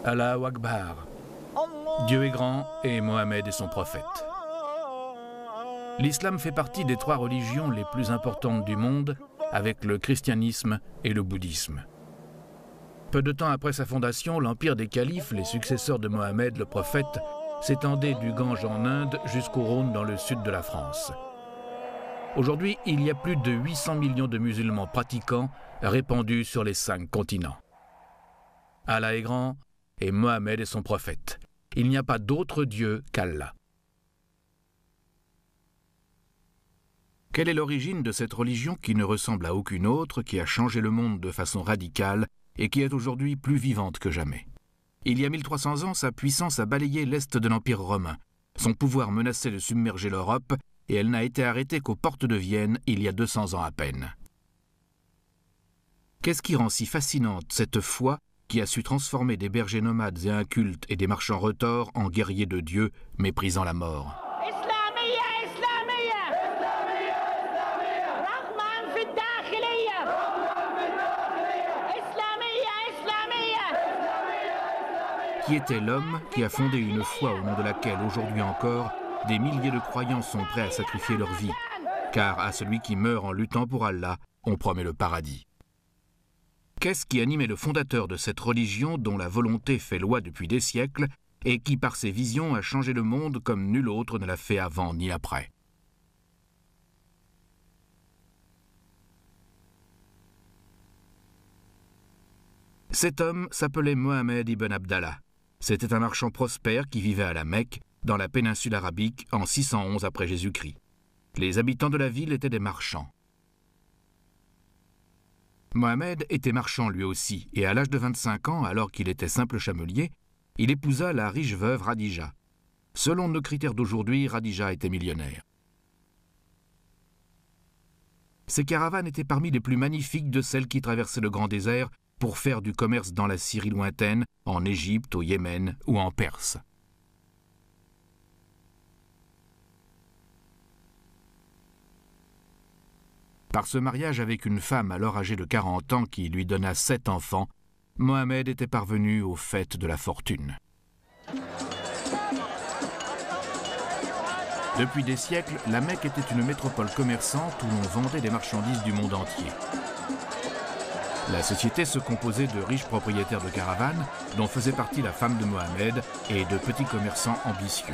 Allahu Akbar. Dieu est grand et Mohammed est son prophète. L'islam fait partie des 3 religions les plus importantes du monde, avec le christianisme et le bouddhisme. Peu de temps après sa fondation, l'empire des califes, les successeurs de Mohammed le prophète, s'étendait du Gange en Inde jusqu'au Rhône dans le sud de la France. Aujourd'hui, il y a plus de 800 millions de musulmans pratiquants répandus sur les 5 continents. Allah est grand et Mohammed est son prophète. Il n'y a pas d'autre Dieu qu'Allah. Quelle est l'origine de cette religion qui ne ressemble à aucune autre, qui a changé le monde de façon radicale et qui est aujourd'hui plus vivante que jamais? Il y a 1300 ans, sa puissance a balayé l'Est de l'Empire romain. Son pouvoir menaçait de submerger l'Europe et elle n'a été arrêtée qu'aux portes de Vienne il y a 200 ans à peine. Qu'est-ce qui rend si fascinante cette foi qui a su transformer des bergers nomades et incultes et des marchands retors en guerriers de Dieu, méprisant la mort? Qui était l'homme qui a fondé une foi au nom de laquelle, aujourd'hui encore, des milliers de croyants sont prêts à sacrifier leur vie, car à celui qui meurt en luttant pour Allah, on promet le paradis. Qu'est-ce qui animait le fondateur de cette religion dont la volonté fait loi depuis des siècles et qui, par ses visions, a changé le monde comme nul autre ne l'a fait avant ni après? Cet homme s'appelait Mohammed ibn Abdallah. C'était un marchand prospère qui vivait à la Mecque, dans la péninsule arabique, en 611 après Jésus-Christ. Les habitants de la ville étaient des marchands. Mohammed était marchand lui aussi, et à l'âge de 25 ans, alors qu'il était simple chamelier, il épousa la riche veuve Radija. Selon nos critères d'aujourd'hui, Radija était millionnaire. Ces caravanes étaient parmi les plus magnifiques de celles qui traversaient le grand désert pour faire du commerce dans la Syrie lointaine, en Égypte, au Yémen ou en Perse. Par ce mariage avec une femme alors âgée de 40 ans qui lui donna 7 enfants, Mohammed était parvenu au faîte de la fortune. Depuis des siècles, la Mecque était une métropole commerçante où l'on vendait des marchandises du monde entier. La société se composait de riches propriétaires de caravanes, dont faisait partie la femme de Mohammed, et de petits commerçants ambitieux.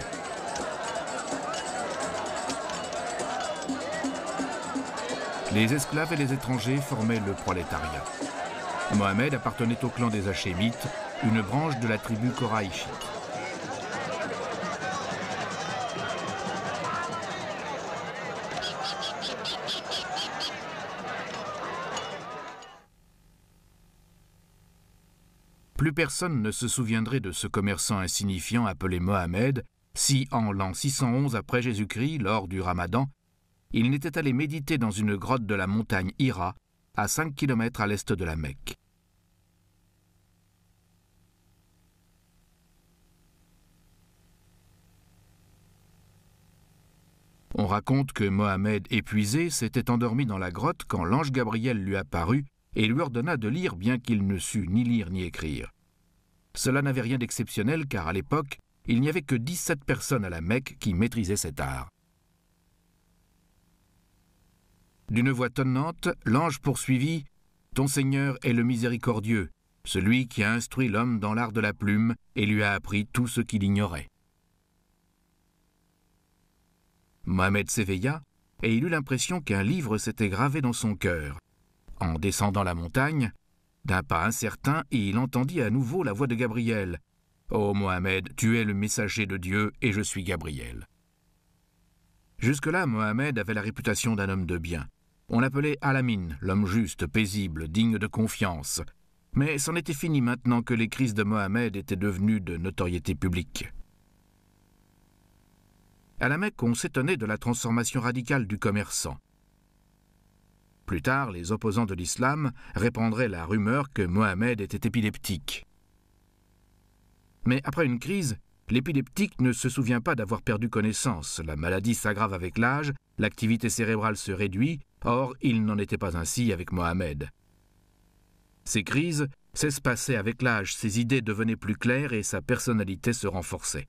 Les esclaves et les étrangers formaient le prolétariat. Mohammed appartenait au clan des Hachémites, une branche de la tribu Koraïchite. Plus personne ne se souviendrait de ce commerçant insignifiant appelé Mohammed si, en l'an 611 après Jésus-Christ, lors du Ramadan, il n'était allé méditer dans une grotte de la montagne Hira, à 5 km à l'est de la Mecque. On raconte que Mohammed, épuisé, s'était endormi dans la grotte quand l'ange Gabriel lui apparut et lui ordonna de lire bien qu'il ne sût ni lire ni écrire. Cela n'avait rien d'exceptionnel car à l'époque, il n'y avait que 17 personnes à la Mecque qui maîtrisaient cet art. D'une voix tonnante, l'ange poursuivit « Ton Seigneur est le miséricordieux, celui qui a instruit l'homme dans l'art de la plume et lui a appris tout ce qu'il ignorait. » Mohammed s'éveilla et il eut l'impression qu'un livre s'était gravé dans son cœur. En descendant la montagne, d'un pas incertain, il entendit à nouveau la voix de Gabriel. « Ô Mohammed, tu es le messager de Dieu et je suis Gabriel. » Jusque-là, Mohammed avait la réputation d'un homme de bien. On l'appelait Al-Amin, l'homme juste, paisible, digne de confiance. Mais c'en était fini maintenant que les crises de Mohammed étaient devenues de notoriété publique. À la Mecque, on s'étonnait de la transformation radicale du commerçant. Plus tard, les opposants de l'islam répandraient la rumeur que Mohammed était épileptique. Mais après une crise, l'épileptique ne se souvient pas d'avoir perdu connaissance. La maladie s'aggrave avec l'âge, l'activité cérébrale se réduit, or il n'en était pas ainsi avec Mohammed. Ces crises S'espaçait avec l'âge, ses idées devenaient plus claires et sa personnalité se renforçait.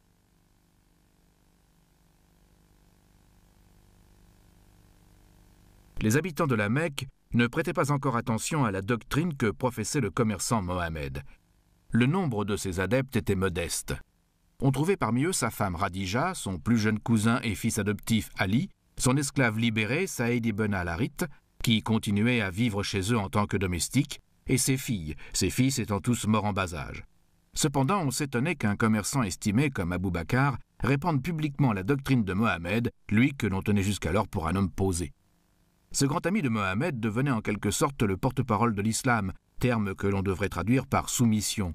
Les habitants de la Mecque ne prêtaient pas encore attention à la doctrine que professait le commerçant Mohammed. Le nombre de ses adeptes était modeste. On trouvait parmi eux sa femme Radija, son plus jeune cousin et fils adoptif Ali, son esclave libéré Saïd ibn al-Harith, qui continuait à vivre chez eux en tant que domestique, et ses filles, ses fils étant tous morts en bas âge. Cependant, on s'étonnait qu'un commerçant estimé comme Abou Bakr répande publiquement la doctrine de Mohammed, lui que l'on tenait jusqu'alors pour un homme posé. Ce grand ami de Mohammed devenait en quelque sorte le porte-parole de l'islam, terme que l'on devrait traduire par soumission.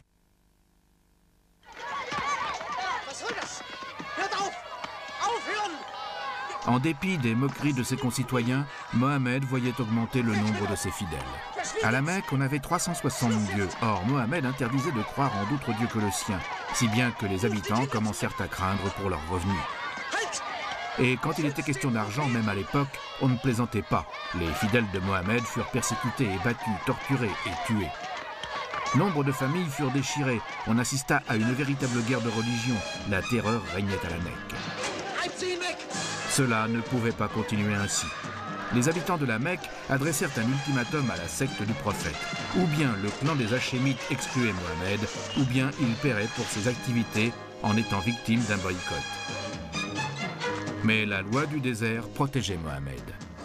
En dépit des moqueries de ses concitoyens, Mohammed voyait augmenter le nombre de ses fidèles. À la Mecque, on avait 360 dieux. Or, Mohammed interdisait de croire en d'autres dieux que le sien, si bien que les habitants commencèrent à craindre pour leurs revenus. Et quand il était question d'argent, même à l'époque, on ne plaisantait pas. Les fidèles de Mohammed furent persécutés et battus, torturés et tués. Nombre de familles furent déchirées. On assista à une véritable guerre de religion. La terreur régnait à la Mecque. Cela ne pouvait pas continuer ainsi. Les habitants de la Mecque adressèrent un ultimatum à la secte du prophète. Ou bien le clan des Hachémites excluait Mohammed, ou bien il paierait pour ses activités en étant victime d'un boycott. Mais la loi du désert protégeait Mohammed.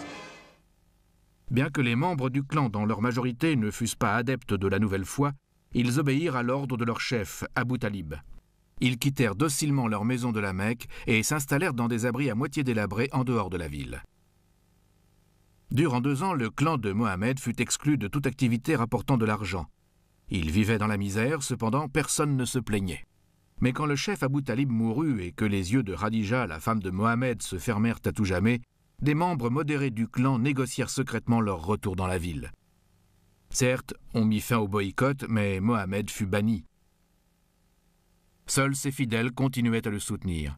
Bien que les membres du clan dans leur majorité ne fussent pas adeptes de la nouvelle foi, ils obéirent à l'ordre de leur chef, Abu Talib. Ils quittèrent docilement leur maison de la Mecque et s'installèrent dans des abris à moitié délabrés en dehors de la ville. Durant 2 ans, le clan de Mohammed fut exclu de toute activité rapportant de l'argent. Ils vivaient dans la misère, cependant personne ne se plaignait. Mais quand le chef Abu Talib mourut et que les yeux de Radija, la femme de Mohammed, se fermèrent à tout jamais, des membres modérés du clan négocièrent secrètement leur retour dans la ville. Certes, on mit fin au boycott, mais Mohammed fut banni. Seuls ses fidèles continuaient à le soutenir.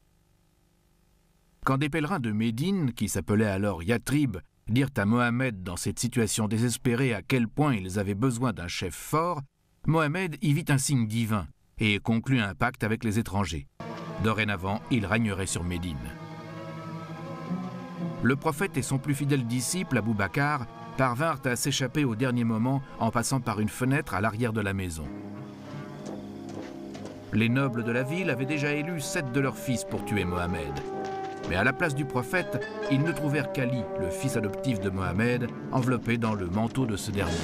Quand des pèlerins de Médine, qui s'appelaient alors Yatrib, dirent à Mohammed dans cette situation désespérée à quel point ils avaient besoin d'un chef fort, Mohammed y vit un signe divin et conclut un pacte avec les étrangers. Dorénavant, il régnerait sur Médine. Le prophète et son plus fidèle disciple, Abou Bakr, parvinrent à s'échapper au dernier moment en passant par une fenêtre à l'arrière de la maison. Les nobles de la ville avaient déjà élu 7 de leurs fils pour tuer Mohammed. Mais à la place du prophète, ils ne trouvèrent qu'Ali, le fils adoptif de Mohammed, enveloppé dans le manteau de ce dernier.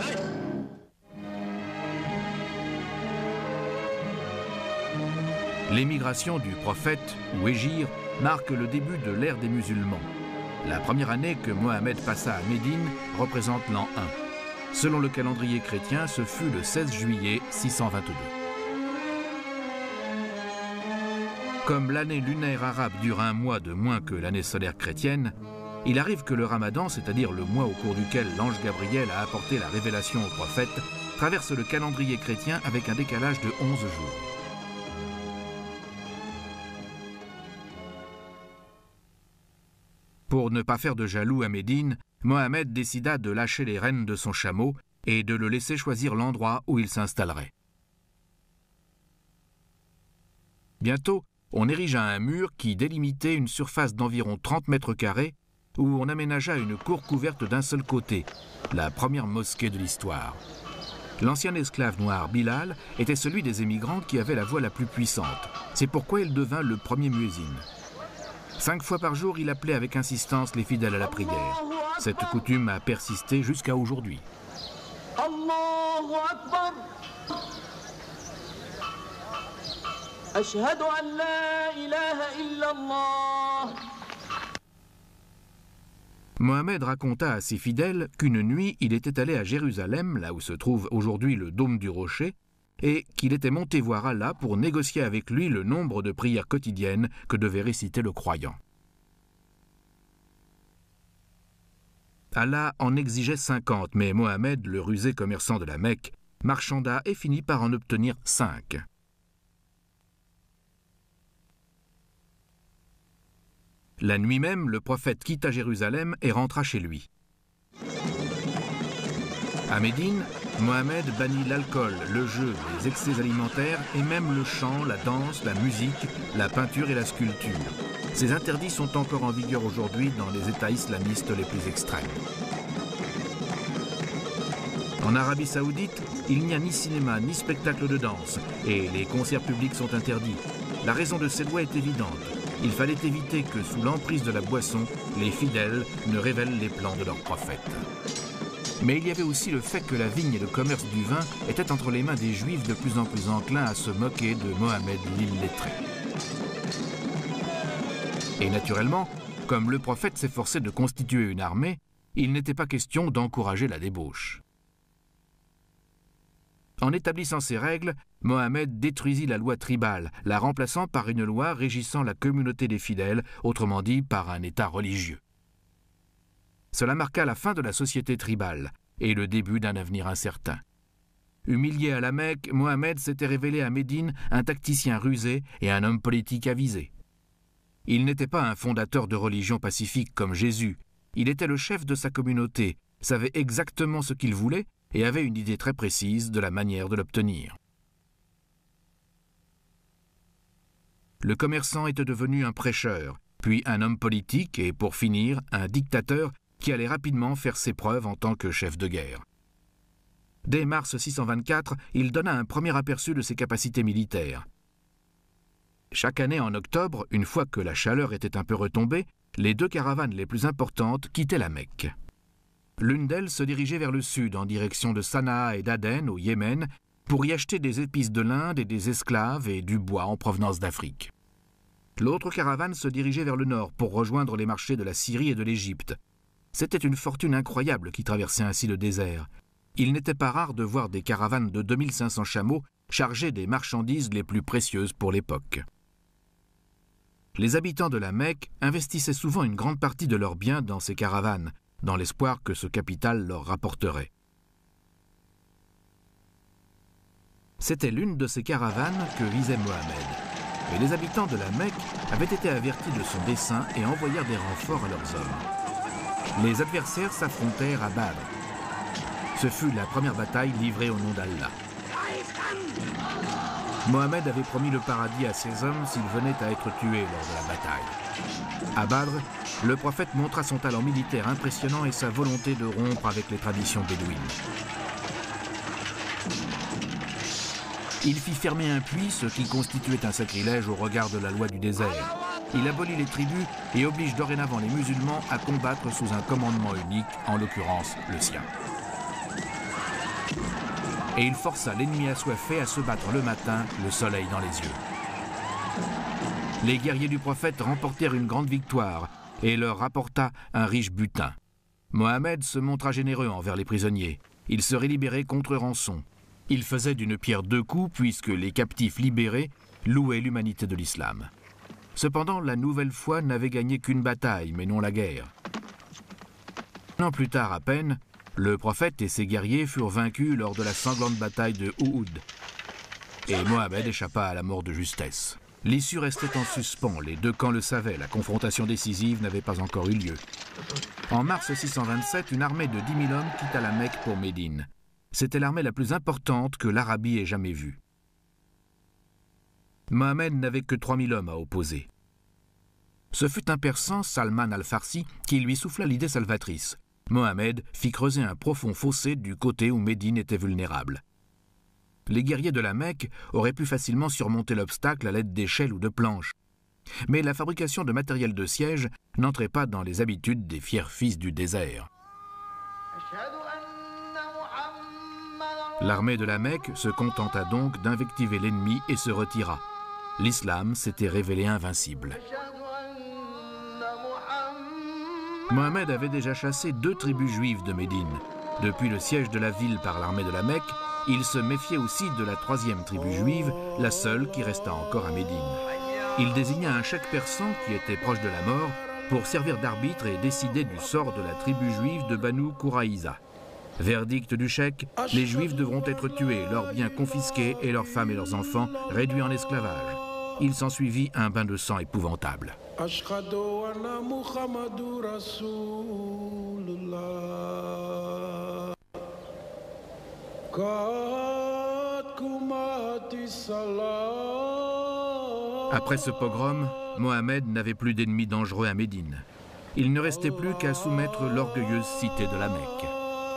L'émigration du prophète, ou Hégire, marque le début de l'ère des musulmans. La première année que Mohammed passa à Médine représente l'an 1. Selon le calendrier chrétien, ce fut le 16 juillet 622. Comme l'année lunaire arabe dure 1 mois de moins que l'année solaire chrétienne, il arrive que le Ramadan, c'est-à-dire le mois au cours duquel l'ange Gabriel a apporté la révélation au prophète, traverse le calendrier chrétien avec un décalage de 11 jours. Pour ne pas faire de jaloux à Médine, Mohammed décida de lâcher les rênes de son chameau et de le laisser choisir l'endroit où il s'installerait. Bientôt, on érigea un mur qui délimitait une surface d'environ 30 mètres carrés où on aménagea une cour couverte d'un seul côté, la première mosquée de l'histoire. L'ancien esclave noir Bilal était celui des émigrants qui avait la voix la plus puissante. C'est pourquoi il devint le premier muezzin. 5 fois par jour, il appelait avec insistance les fidèles à la prière. Cette coutume a persisté jusqu'à aujourd'hui. Allahu Akbar. Ashhadu an la ilaha illallah. Mohammed raconta à ses fidèles qu'une nuit, il était allé à Jérusalem, là où se trouve aujourd'hui le dôme du rocher, et qu'il était monté voir Allah pour négocier avec lui le nombre de prières quotidiennes que devait réciter le croyant. Allah en exigeait 50, mais Mohammed, le rusé commerçant de la Mecque, marchanda et finit par en obtenir 5. La nuit même, le prophète quitta Jérusalem et rentra chez lui. À Médine, Mohammed bannit l'alcool, le jeu, les excès alimentaires et même le chant, la danse, la musique, la peinture et la sculpture. Ces interdits sont encore en vigueur aujourd'hui dans les États islamistes les plus extrêmes. En Arabie Saoudite, il n'y a ni cinéma ni spectacle de danse et les concerts publics sont interdits. La raison de ces lois est évidente. Il fallait éviter que, sous l'emprise de la boisson, les fidèles ne révèlent les plans de leur prophète. Mais il y avait aussi le fait que la vigne et le commerce du vin étaient entre les mains des Juifs de plus en plus enclins à se moquer de Mohammed l'illettré. Et naturellement, comme le prophète s'efforçait de constituer une armée, il n'était pas question d'encourager la débauche. En établissant ces règles, Mohammed détruisit la loi tribale, la remplaçant par une loi régissant la communauté des fidèles, autrement dit par un État religieux. Cela marqua la fin de la société tribale et le début d'un avenir incertain. Humilié à la Mecque, Mohammed s'était révélé à Médine un tacticien rusé et un homme politique avisé. Il n'était pas un fondateur de religion pacifique comme Jésus, il était le chef de sa communauté, savait exactement ce qu'il voulait et avait une idée très précise de la manière de l'obtenir. Le commerçant était devenu un prêcheur, puis un homme politique et, pour finir, un dictateur qui allait rapidement faire ses preuves en tant que chef de guerre. Dès mars 624, il donna un premier aperçu de ses capacités militaires. Chaque année en octobre, une fois que la chaleur était un peu retombée, les deux caravanes les plus importantes quittaient la Mecque. L'une d'elles se dirigeait vers le sud, en direction de Sanaa et d'Aden, au Yémen, pour y acheter des épices de l'Inde et des esclaves et du bois en provenance d'Afrique. L'autre caravane se dirigeait vers le nord pour rejoindre les marchés de la Syrie et de l'Égypte. C'était une fortune incroyable qui traversait ainsi le désert. Il n'était pas rare de voir des caravanes de 2500 chameaux chargées des marchandises les plus précieuses pour l'époque. Les habitants de la Mecque investissaient souvent une grande partie de leurs biens dans ces caravanes, dans l'espoir que ce capital leur rapporterait. C'était l'une de ces caravanes que visait Mohammed. Mais les habitants de la Mecque avaient été avertis de son dessein et envoyèrent des renforts à leurs hommes. Les adversaires s'affrontèrent à Badr. Ce fut la première bataille livrée au nom d'Allah. Mohammed avait promis le paradis à ses hommes s'ils venaient à être tués lors de la bataille. À Badr, le prophète montra son talent militaire impressionnant et sa volonté de rompre avec les traditions bédouines. Il fit fermer un puits, ce qui constituait un sacrilège au regard de la loi du désert. Il abolit les tribus et oblige dorénavant les musulmans à combattre sous un commandement unique, en l'occurrence le sien. Et il força l'ennemi assoiffé à se battre le matin, le soleil dans les yeux. Les guerriers du prophète remportèrent une grande victoire et leur rapporta un riche butin. Mohammed se montra généreux envers les prisonniers. Il serait libéré contre rançon. Il faisait d'une pierre deux coups puisque les captifs libérés louaient l'humanité de l'islam. Cependant, la nouvelle foi n'avait gagné qu'une bataille, mais non la guerre. Un an plus tard à peine, le prophète et ses guerriers furent vaincus lors de la sanglante bataille de Uhud. Et Mohammed échappa à la mort de justesse. L'issue restait en suspens, les deux camps le savaient, la confrontation décisive n'avait pas encore eu lieu. En mars 627, une armée de 10 000 hommes quitta la Mecque pour Médine. C'était l'armée la plus importante que l'Arabie ait jamais vue. Mohammed n'avait que 3 000 hommes à opposer. Ce fut un Persan, Salman al-Farsi, qui lui souffla l'idée salvatrice. Mohammed fit creuser un profond fossé du côté où Médine était vulnérable. Les guerriers de la Mecque auraient pu facilement surmonter l'obstacle à l'aide d'échelles ou de planches. Mais la fabrication de matériel de siège n'entrait pas dans les habitudes des fiers fils du désert. L'armée de la Mecque se contenta donc d'invectiver l'ennemi et se retira. L'islam s'était révélé invincible. Mohammed avait déjà chassé 2 tribus juives de Médine. Depuis le siège de la ville par l'armée de la Mecque, il se méfiait aussi de la 3e tribu juive, la seule qui resta encore à Médine. Il désigna un cheikh persan qui était proche de la mort pour servir d'arbitre et décider du sort de la tribu juive de Banu Quraïza. Verdict du cheikh, les juifs devront être tués, leurs biens confisqués et leurs femmes et leurs enfants réduits en esclavage. Il s'ensuivit un bain de sang épouvantable. Après ce pogrom, Mohammed n'avait plus d'ennemis dangereux à Médine. Il ne restait plus qu'à soumettre l'orgueilleuse cité de la Mecque.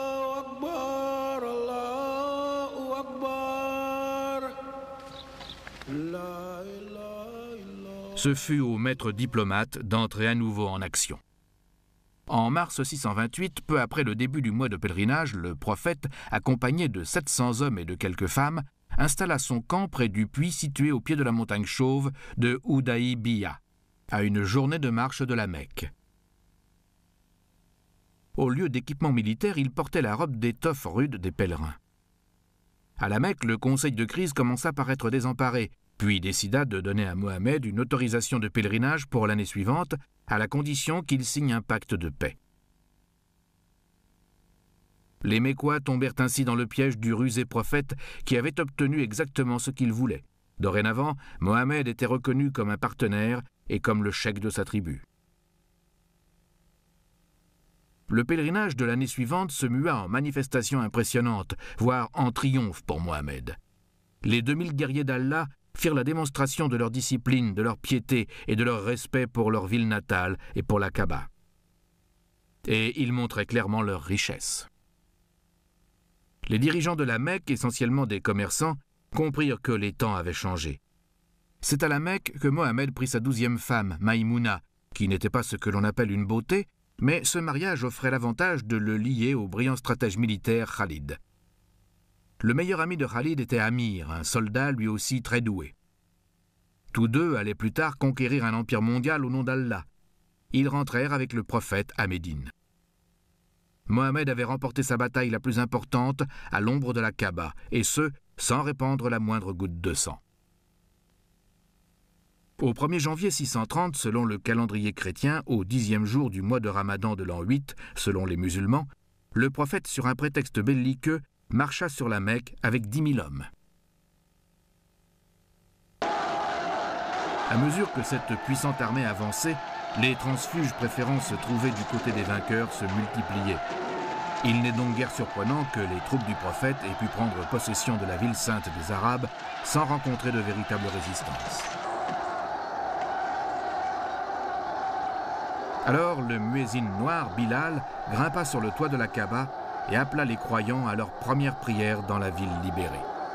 Ce fut au maître diplomate d'entrer à nouveau en action. En mars 628, peu après le début du mois de pèlerinage, le prophète, accompagné de 700 hommes et de quelques femmes, installa son camp près du puits situé au pied de la montagne chauve de Houdaïbiya, à une journée de marche de la Mecque. Au lieu d'équipement militaire, il portait la robe d'étoffe rude des pèlerins. À la Mecque, le conseil de crise commença par être désemparé, puis décida de donner à Mohammed une autorisation de pèlerinage pour l'année suivante, à la condition qu'il signe un pacte de paix. Les Mécois tombèrent ainsi dans le piège du rusé prophète qui avait obtenu exactement ce qu'il voulait. Dorénavant, Mohammed était reconnu comme un partenaire et comme le cheikh de sa tribu. Le pèlerinage de l'année suivante se mua en manifestation impressionnante, voire en triomphe pour Mohammed. Les 2000 guerriers d'Allah firent la démonstration de leur discipline, de leur piété et de leur respect pour leur ville natale et pour la Kaaba. Et ils montraient clairement leur richesse. Les dirigeants de la Mecque, essentiellement des commerçants, comprirent que les temps avaient changé. C'est à la Mecque que Mohammed prit sa 12e femme, Maïmouna, qui n'était pas ce que l'on appelle une beauté, mais ce mariage offrait l'avantage de le lier au brillant stratège militaire Khalid. Le meilleur ami de Khalid était Amir, un soldat lui aussi très doué. Tous deux allaient plus tard conquérir un empire mondial au nom d'Allah. Ils rentrèrent avec le prophète à Médine. Mohammed avait remporté sa bataille la plus importante à l'ombre de la Kaaba, et ce, sans répandre la moindre goutte de sang. Au 1er janvier 630, selon le calendrier chrétien, au 10e jour du mois de Ramadan de l'an 8, selon les musulmans, le prophète, sur un prétexte belliqueux, marcha sur la Mecque avec 10 000 hommes. À mesure que cette puissante armée avançait, les transfuges préférant se trouver du côté des vainqueurs se multipliaient. Il n'est donc guère surprenant que les troupes du prophète aient pu prendre possession de la ville sainte des Arabes sans rencontrer de véritable résistance. Alors le muezzin noir, Bilal, grimpa sur le toit de la Kaaba et appela les croyants à leur première prière dans la ville libérée.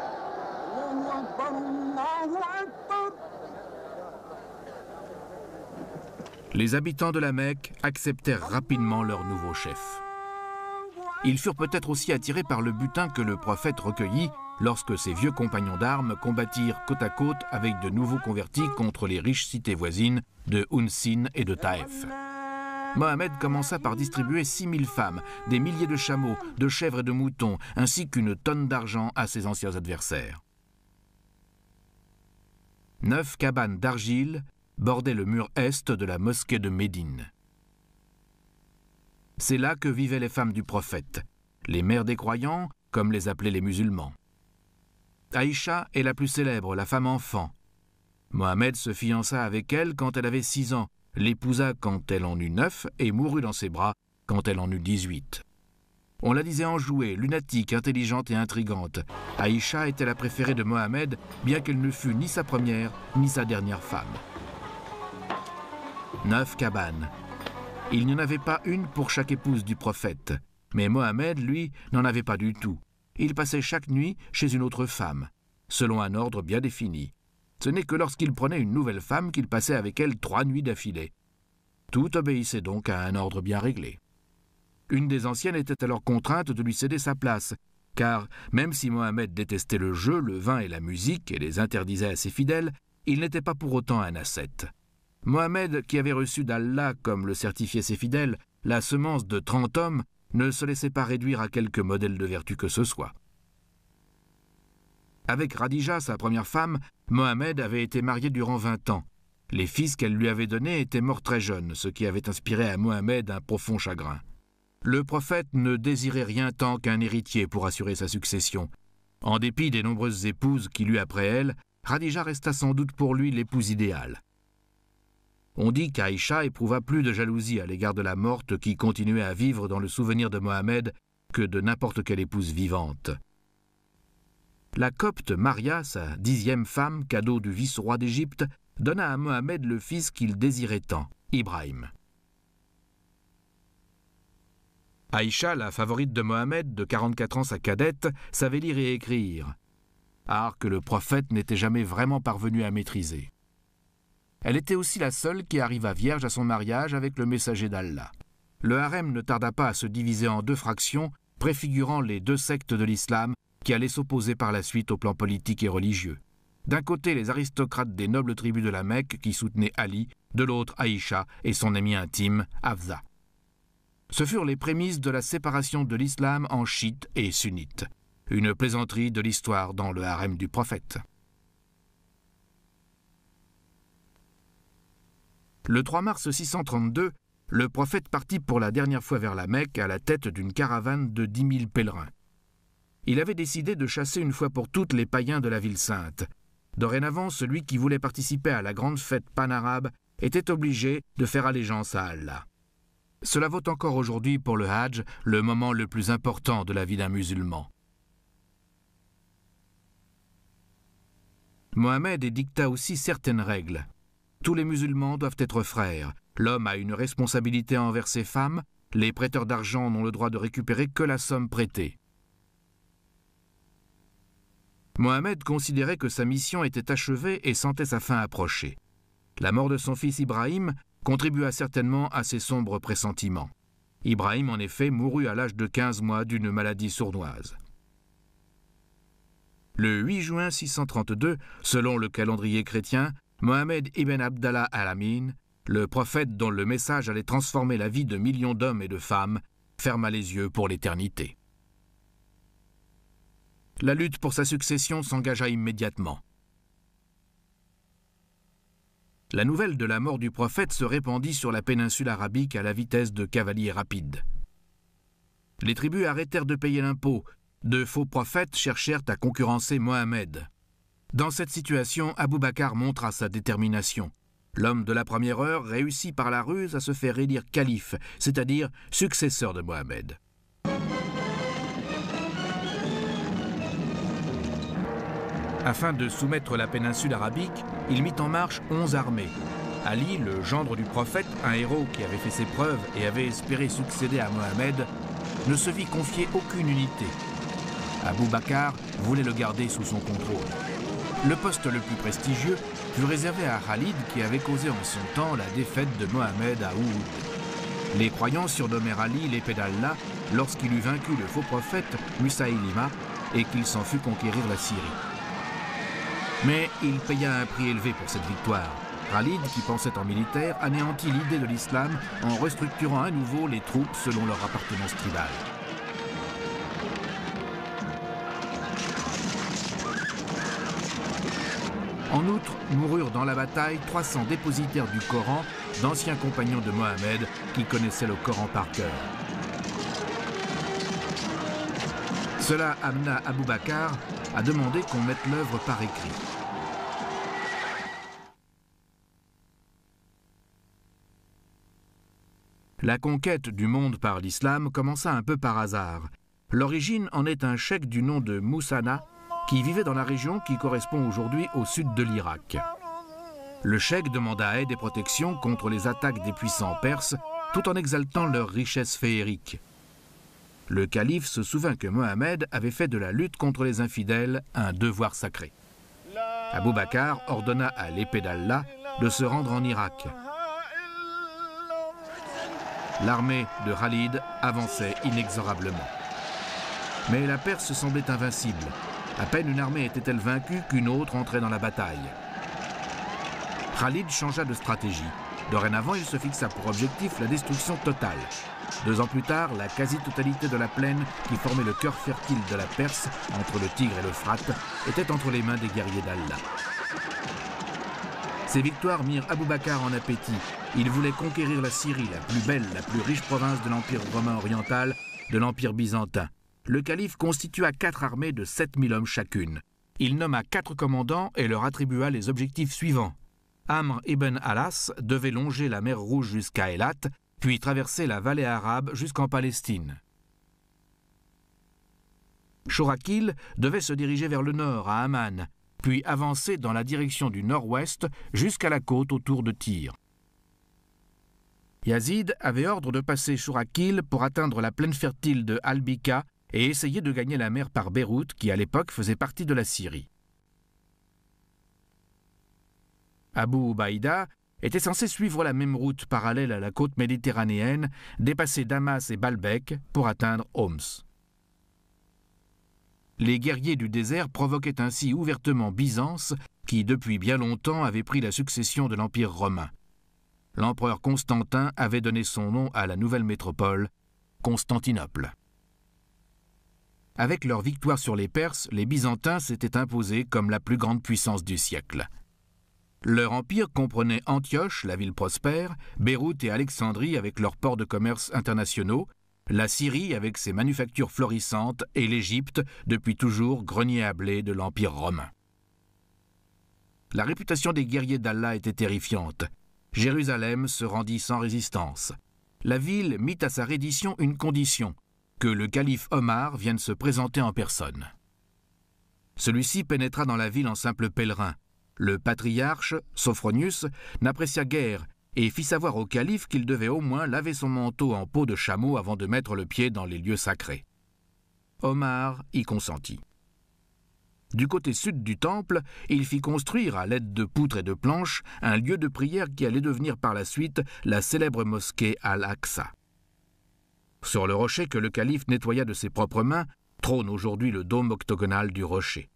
Les habitants de la Mecque acceptèrent rapidement leur nouveau chef. Ils furent peut-être aussi attirés par le butin que le prophète recueillit lorsque ses vieux compagnons d'armes combattirent côte à côte avec de nouveaux convertis contre les riches cités voisines de Unsin et de Taïf. Mohammed commença par distribuer 6000 femmes, des milliers de chameaux, de chèvres et de moutons, ainsi qu'une tonne d'argent à ses anciens adversaires. 9 cabanes d'argile bordaient le mur est de la mosquée de Médine. C'est là que vivaient les femmes du prophète, les mères des croyants, comme les appelaient les musulmans. Aïcha est la plus célèbre, la femme enfant. Mohammed se fiança avec elle quand elle avait 6 ans, l'épousa quand elle en eut 9 et mourut dans ses bras quand elle en eut 18. On la disait enjouée, lunatique, intelligente et intrigante. Aïcha était la préférée de Mohammed, bien qu'elle ne fût ni sa première ni sa dernière femme. 9 cabanes. Il n'y en avait pas une pour chaque épouse du prophète. Mais Mohammed, lui, n'en avait pas du tout. Il passait chaque nuit chez une autre femme, selon un ordre bien défini. Ce n'est que lorsqu'il prenait une nouvelle femme qu'il passait avec elle 3 nuits d'affilée. Tout obéissait donc à un ordre bien réglé. Une des anciennes était alors contrainte de lui céder sa place, car même si Mohammed détestait le jeu, le vin et la musique et les interdisait à ses fidèles, il n'était pas pour autant un ascète. Mohammed, qui avait reçu d'Allah, comme le certifiaient ses fidèles, la semence de 30 hommes, ne se laissait pas réduire à quelque modèle de vertu que ce soit. Avec Khadija, sa première femme, Mohammed avait été marié durant 20 ans. Les fils qu'elle lui avait donnés étaient morts très jeunes, ce qui avait inspiré à Mohammed un profond chagrin. Le prophète ne désirait rien tant qu'un héritier pour assurer sa succession. En dépit des nombreuses épouses qu'il eut après elle, Khadija resta sans doute pour lui l'épouse idéale. On dit qu'Aïcha éprouva plus de jalousie à l'égard de la morte qui continuait à vivre dans le souvenir de Mohammed que de n'importe quelle épouse vivante. la copte Maria, sa 10e femme, cadeau du vice-roi d'Égypte, donna à Mohammed le fils qu'il désirait tant, Ibrahim. Aïcha, la favorite de Mohammed, de 44 ans sa cadette, savait lire et écrire, art que le prophète n'était jamais vraiment parvenu à maîtriser. Elle était aussi la seule qui arriva vierge à son mariage avec le messager d'Allah. Le harem ne tarda pas à se diviser en 2 fractions, préfigurant les 2 sectes de l'islam qui allaient s'opposer par la suite au plan politique et religieux. D'un côté, les aristocrates des nobles tribus de la Mecque qui soutenaient Ali, de l'autre Aïcha et son ami intime, Hafsa. Ce furent les prémices de la séparation de l'islam en chiites et sunnites. Une plaisanterie de l'histoire dans le harem du prophète. Le 3 mars 632, le prophète partit pour la dernière fois vers la Mecque à la tête d'une caravane de 10 000 pèlerins. Il avait décidé de chasser une fois pour toutes les païens de la ville sainte. Dorénavant, celui qui voulait participer à la grande fête panarabe était obligé de faire allégeance à Allah. Cela vaut encore aujourd'hui pour le Hajj, le moment le plus important de la vie d'un musulman. Mohammed édicta aussi certaines règles. Tous les musulmans doivent être frères. L'homme a une responsabilité envers ses femmes. Les prêteurs d'argent n'ont le droit de récupérer que la somme prêtée. Mohammed considérait que sa mission était achevée et sentait sa fin approcher. La mort de son fils Ibrahim contribua certainement à ses sombres pressentiments. Ibrahim, en effet, mourut à l'âge de 15 mois d'une maladie sournoise. Le 8 juin 632, selon le calendrier chrétien, Mohammed ibn Abdallah al-Amin, le prophète dont le message allait transformer la vie de millions d'hommes et de femmes, ferma les yeux pour l'éternité. La lutte pour sa succession s'engagea immédiatement. La nouvelle de la mort du prophète se répandit sur la péninsule arabique à la vitesse de cavaliers rapides. Les tribus arrêtèrent de payer l'impôt. De faux prophètes cherchèrent à concurrencer Mohammed. Dans cette situation, Abou Bakar montra sa détermination. L'homme de la première heure réussit par la ruse à se faire élire calife, c'est-à-dire successeur de Mohammed. Afin de soumettre la péninsule arabique, il mit en marche 11 armées. Ali, le gendre du prophète, un héros qui avait fait ses preuves et avait espéré succéder à Mohammed, ne se vit confier aucune unité. Abou Bakar voulait le garder sous son contrôle. Le poste le plus prestigieux fut réservé à Khalid qui avait causé en son temps la défaite de Mohammed à Uhud. Les croyants surnommèrent Ali l'épée d'Allah lorsqu'il eut vaincu le faux prophète Musaylima et qu'il s'en fut conquérir la Syrie. Mais il paya un prix élevé pour cette victoire. Khalid, qui pensait en militaire, anéantit l'idée de l'islam en restructurant à nouveau les troupes selon leur appartenance tribale. En outre, moururent dans la bataille 300 dépositaires du Coran, d'anciens compagnons de Mohammed qui connaissaient le Coran par cœur. Cela amena Abou Bakar à demander qu'on mette l'œuvre par écrit. La conquête du monde par l'islam commença un peu par hasard. L'origine en est un cheikh du nom de Moussana, qui vivait dans la région qui correspond aujourd'hui au sud de l'Irak. Le cheikh demanda aide et protection contre les attaques des puissants Perses, tout en exaltant leur richesse féerique. Le calife se souvint que Mohammed avait fait de la lutte contre les infidèles un devoir sacré. Abou Bakar ordonna à l'épée d'Allah de se rendre en Irak. L'armée de Khalid avançait inexorablement. Mais la Perse semblait invincible. À peine une armée était-elle vaincue qu'une autre entrait dans la bataille. Khalid changea de stratégie. Dorénavant, il se fixa pour objectif la destruction totale. 2 ans plus tard, la quasi-totalité de la plaine qui formait le cœur fertile de la Perse, entre le Tigre et l'Euphrate, était entre les mains des guerriers d'Allah. Ces victoires mirent Abou Bakar en appétit. Il voulait conquérir la Syrie, la plus belle, la plus riche province de l'Empire romain oriental, de l'Empire byzantin. Le calife constitua 4 armées de 7000 hommes chacune. Il nomma 4 commandants et leur attribua les objectifs suivants. Amr ibn Alas devait longer la mer Rouge jusqu'à Eilat, puis traverser la vallée arabe jusqu'en Palestine. Shorakil devait se diriger vers le nord, à Amman, puis avancer dans la direction du nord-ouest jusqu'à la côte autour de Tyr. Yazid avait ordre de passer Shorakil pour atteindre la plaine fertile de Albika et essayer de gagner la mer par Beyrouth, qui à l'époque faisait partie de la Syrie. Abu Ubaïda était censé suivre la même route parallèle à la côte méditerranéenne, dépasser Damas et Baalbek pour atteindre Homs. Les guerriers du désert provoquaient ainsi ouvertement Byzance, qui depuis bien longtemps avait pris la succession de l'Empire romain. L'empereur Constantin avait donné son nom à la nouvelle métropole, Constantinople. Avec leur victoire sur les Perses, les Byzantins s'étaient imposés comme la plus grande puissance du siècle. Leur empire comprenait Antioche, la ville prospère, Beyrouth et Alexandrie avec leurs ports de commerce internationaux, la Syrie avec ses manufactures florissantes et l'Égypte, depuis toujours grenier à blé de l'Empire romain. La réputation des guerriers d'Allah était terrifiante. Jérusalem se rendit sans résistance. La ville mit à sa reddition une condition, que le calife Omar vienne se présenter en personne. Celui-ci pénétra dans la ville en simple pèlerin. Le patriarche, Sophronius, n'apprécia guère et fit savoir au calife qu'il devait au moins laver son manteau en peau de chameau avant de mettre le pied dans les lieux sacrés. Omar y consentit. Du côté sud du temple, il fit construire, à l'aide de poutres et de planches, un lieu de prière qui allait devenir par la suite la célèbre mosquée Al-Aqsa. Sur le rocher que le calife nettoya de ses propres mains, trône aujourd'hui le dôme octogonal du rocher.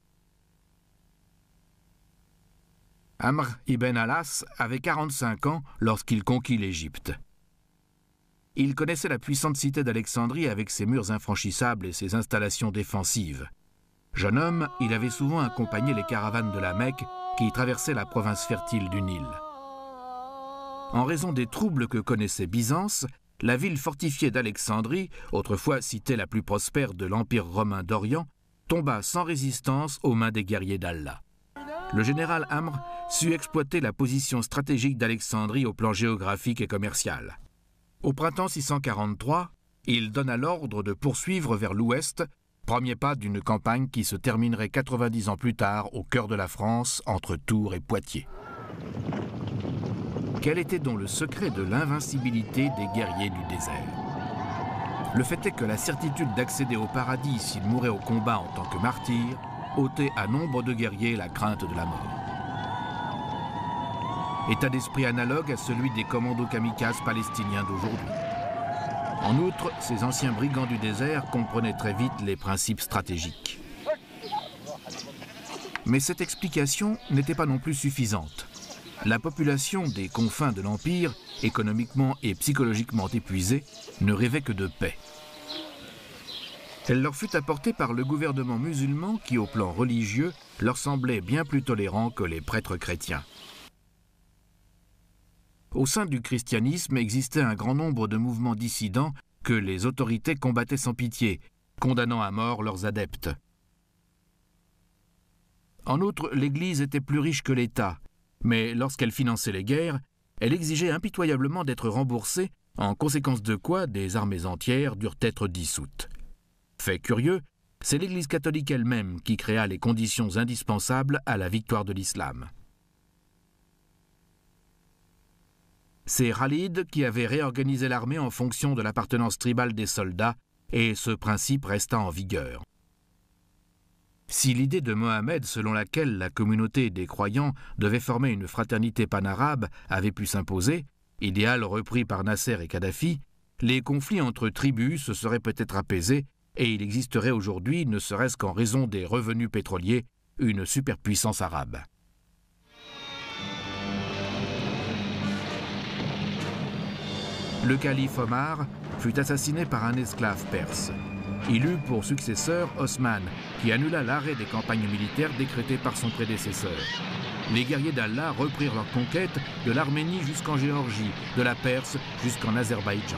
Amr ibn al-As avait 45 ans lorsqu'il conquit l'Égypte. Il connaissait la puissante cité d'Alexandrie avec ses murs infranchissables et ses installations défensives. Jeune homme, il avait souvent accompagné les caravanes de la Mecque qui traversaient la province fertile du Nil. En raison des troubles que connaissait Byzance, la ville fortifiée d'Alexandrie, autrefois cité la plus prospère de l'Empire romain d'Orient, tomba sans résistance aux mains des guerriers d'Allah. Le général Amr sut exploiter la position stratégique d'Alexandrie au plan géographique et commercial. Au printemps 643, il donna l'ordre de poursuivre vers l'ouest, premier pas d'une campagne qui se terminerait 90 ans plus tard au cœur de la France, entre Tours et Poitiers. Quel était donc le secret de l'invincibilité des guerriers du désert? Le fait est que la certitude d'accéder au paradis s'ils mouraient au combat en tant que martyrs ôtait à nombre de guerriers la crainte de la mort. État d'esprit analogue à celui des commandos kamikazes palestiniens d'aujourd'hui. En outre, ces anciens brigands du désert comprenaient très vite les principes stratégiques. Mais cette explication n'était pas non plus suffisante. La population des confins de l'Empire, économiquement et psychologiquement épuisée, ne rêvait que de paix. Elle leur fut apportée par le gouvernement musulman qui, au plan religieux, leur semblait bien plus tolérant que les prêtres chrétiens. Au sein du christianisme existait un grand nombre de mouvements dissidents que les autorités combattaient sans pitié, condamnant à mort leurs adeptes. En outre, l'Église était plus riche que l'État, mais lorsqu'elle finançait les guerres, elle exigeait impitoyablement d'être remboursée, en conséquence de quoi des armées entières durent être dissoutes. Fait curieux, c'est l'Église catholique elle-même qui créa les conditions indispensables à la victoire de l'islam. C'est Khalid qui avait réorganisé l'armée en fonction de l'appartenance tribale des soldats, et ce principe resta en vigueur. Si l'idée de Mohammed selon laquelle la communauté des croyants devait former une fraternité panarabe avait pu s'imposer, idéal repris par Nasser et Kadhafi, les conflits entre tribus se seraient peut-être apaisés et il existerait aujourd'hui, ne serait-ce qu'en raison des revenus pétroliers, une superpuissance arabe. Le calife Omar fut assassiné par un esclave perse. Il eut pour successeur Osman, qui annula l'arrêt des campagnes militaires décrétées par son prédécesseur. Les guerriers d'Allah reprirent leur conquête de l'Arménie jusqu'en Géorgie, de la Perse jusqu'en Azerbaïdjan.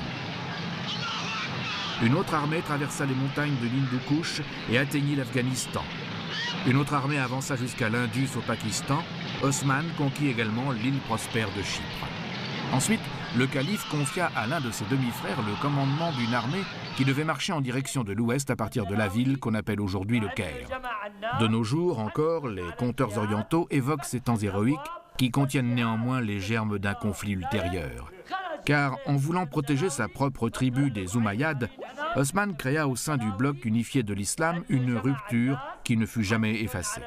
Une autre armée traversa les montagnes de l'Hindou-Kouch et atteignit l'Afghanistan. Une autre armée avança jusqu'à l'Indus au Pakistan. Osman conquit également l'île prospère de Chypre. Ensuite, le calife confia à l'un de ses demi-frères le commandement d'une armée qui devait marcher en direction de l'ouest à partir de la ville qu'on appelle aujourd'hui le Caire. De nos jours encore, les conteurs orientaux évoquent ces temps héroïques qui contiennent néanmoins les germes d'un conflit ultérieur. Car en voulant protéger sa propre tribu des Umayyads, Osman créa au sein du bloc unifié de l'islam une rupture qui ne fut jamais effacée.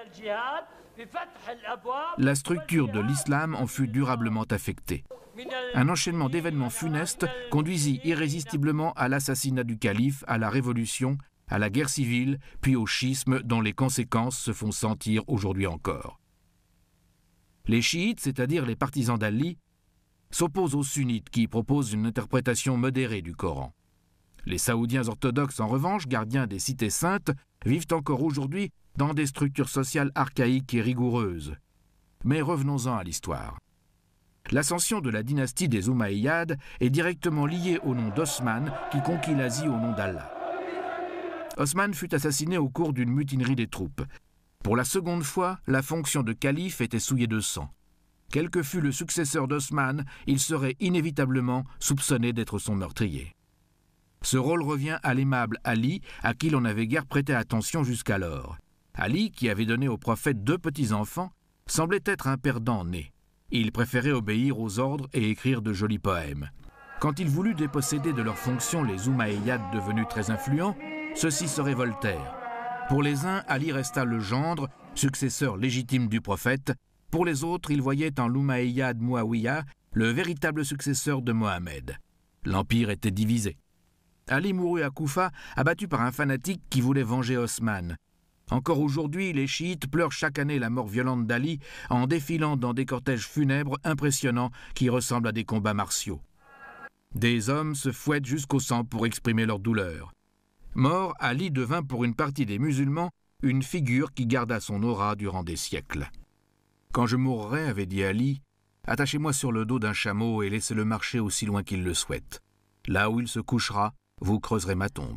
La structure de l'islam en fut durablement affectée. Un enchaînement d'événements funestes conduisit irrésistiblement à l'assassinat du calife, à la révolution, à la guerre civile, puis au schisme dont les conséquences se font sentir aujourd'hui encore. Les chiites, c'est-à-dire les partisans d'Ali, s'opposent aux sunnites qui proposent une interprétation modérée du Coran. Les saoudiens orthodoxes, en revanche, gardiens des cités saintes, vivent encore aujourd'hui dans des structures sociales archaïques et rigoureuses. Mais revenons-en à l'histoire. L'ascension de la dynastie des Umayyads est directement liée au nom d'Osman qui conquit l'Asie au nom d'Allah. Osman fut assassiné au cours d'une mutinerie des troupes. Pour la seconde fois, la fonction de calife était souillée de sang. Quel que fût le successeur d'Osman, il serait inévitablement soupçonné d'être son meurtrier. Ce rôle revient à l'aimable Ali, à qui l'on n'avait guère prêté attention jusqu'alors. Ali, qui avait donné au prophète 2 petits-enfants, semblait être un perdant né. Il préférait obéir aux ordres et écrire de jolis poèmes. Quand il voulut déposséder de leurs fonctions les Umayyads devenus très influents, ceux-ci se révoltèrent. Pour les uns, Ali resta le gendre, successeur légitime du prophète. Pour les autres, ils voyaient en l'Umayyad Muawiyah le véritable successeur de Mohammed. L'empire était divisé. Ali mourut à Koufa, abattu par un fanatique qui voulait venger Osman. Encore aujourd'hui, les chiites pleurent chaque année la mort violente d'Ali en défilant dans des cortèges funèbres impressionnants qui ressemblent à des combats martiaux. Des hommes se fouettent jusqu'au sang pour exprimer leur douleur. Mort, Ali devint pour une partie des musulmans une figure qui garda son aura durant des siècles. « Quand je mourrai, avait dit Ali, attachez-moi sur le dos d'un chameau et laissez-le marcher aussi loin qu'il le souhaite. Là où il se couchera, vous creuserez ma tombe. »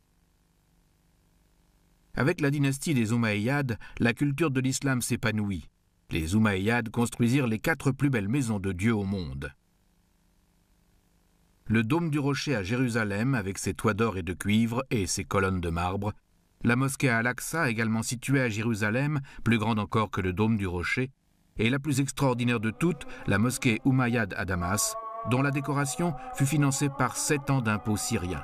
Avec la dynastie des Umayyads, la culture de l'islam s'épanouit. Les Umayyads construisirent les 4 plus belles maisons de Dieu au monde. Le dôme du rocher à Jérusalem, avec ses toits d'or et de cuivre et ses colonnes de marbre. La mosquée à Al-Aqsa, également située à Jérusalem, plus grande encore que le dôme du rocher. Et la plus extraordinaire de toutes, la mosquée Umayyad à Damas, dont la décoration fut financée par 7 ans d'impôts syriens.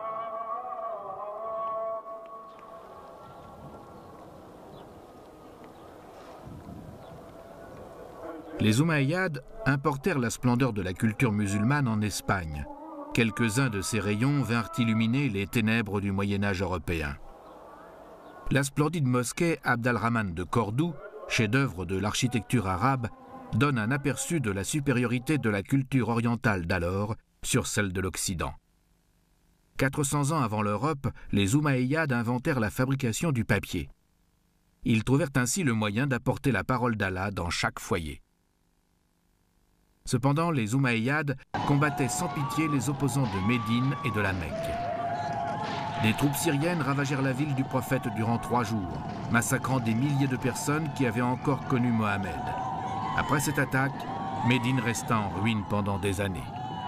Les Umayyads importèrent la splendeur de la culture musulmane en Espagne. Quelques-uns de ces rayons vinrent illuminer les ténèbres du Moyen-Âge européen. La splendide mosquée Abd al-Rahman de Cordoue, chef-d'œuvre de l'architecture arabe, donne un aperçu de la supériorité de la culture orientale d'alors sur celle de l'Occident. 400 ans avant l'Europe, les Umayyads inventèrent la fabrication du papier. Ils trouvèrent ainsi le moyen d'apporter la parole d'Allah dans chaque foyer. Cependant, les Umayyads combattaient sans pitié les opposants de Médine et de la Mecque. Des troupes syriennes ravagèrent la ville du prophète durant 3 jours, massacrant des milliers de personnes qui avaient encore connu Mohammed. Après cette attaque, Médine resta en ruine pendant des années.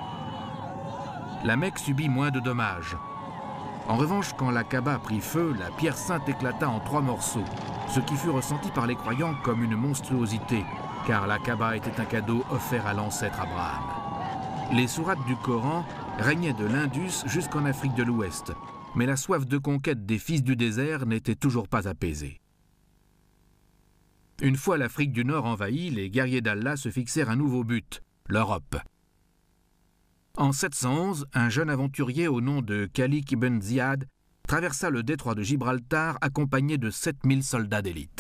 La Mecque subit moins de dommages. En revanche, quand la Kaaba prit feu, la pierre sainte éclata en 3 morceaux, ce qui fut ressenti par les croyants comme une monstruosité, car la Kaaba était un cadeau offert à l'ancêtre Abraham. Les sourates du Coran régnaient de l'Indus jusqu'en Afrique de l'Ouest, mais la soif de conquête des fils du désert n'était toujours pas apaisée. Une fois l'Afrique du Nord envahie, les guerriers d'Allah se fixèrent un nouveau but, l'Europe. En 711, un jeune aventurier au nom de Khalik ibn Ziyad traversa le détroit de Gibraltar accompagné de 7000 soldats d'élite.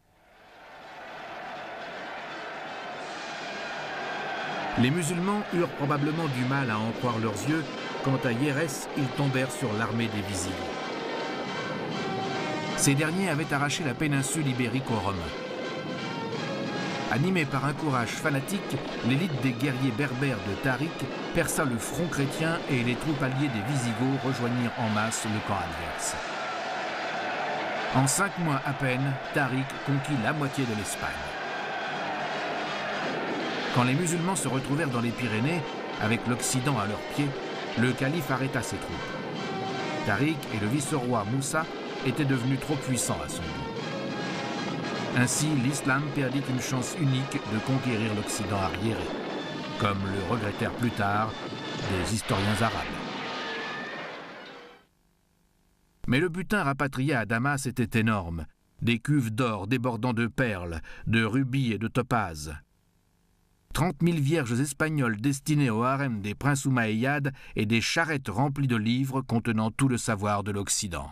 Les musulmans eurent probablement du mal à en croire leurs yeux quand à Hyères, ils tombèrent sur l'armée des Visigoths. Ces derniers avaient arraché la péninsule ibérique aux Romains. Animés par un courage fanatique, l'élite des guerriers berbères de Tariq perça le front chrétien et les troupes alliées des Visigoths rejoignirent en masse le camp adverse. En 5 mois à peine, Tariq conquit la moitié de l'Espagne. Quand les musulmans se retrouvèrent dans les Pyrénées, avec l'Occident à leurs pieds, le calife arrêta ses troupes. Tariq et le vice-roi Moussa étaient devenus trop puissants à son goût. Ainsi, l'islam perdit une chance unique de conquérir l'Occident arriéré, comme le regrettèrent plus tard des historiens arabes. Mais le butin rapatrié à Damas était énorme, des cuves d'or débordant de perles, de rubis et de topazes. 30 000 vierges espagnoles destinées au harem des princes omeyyades et des charrettes remplies de livres contenant tout le savoir de l'Occident.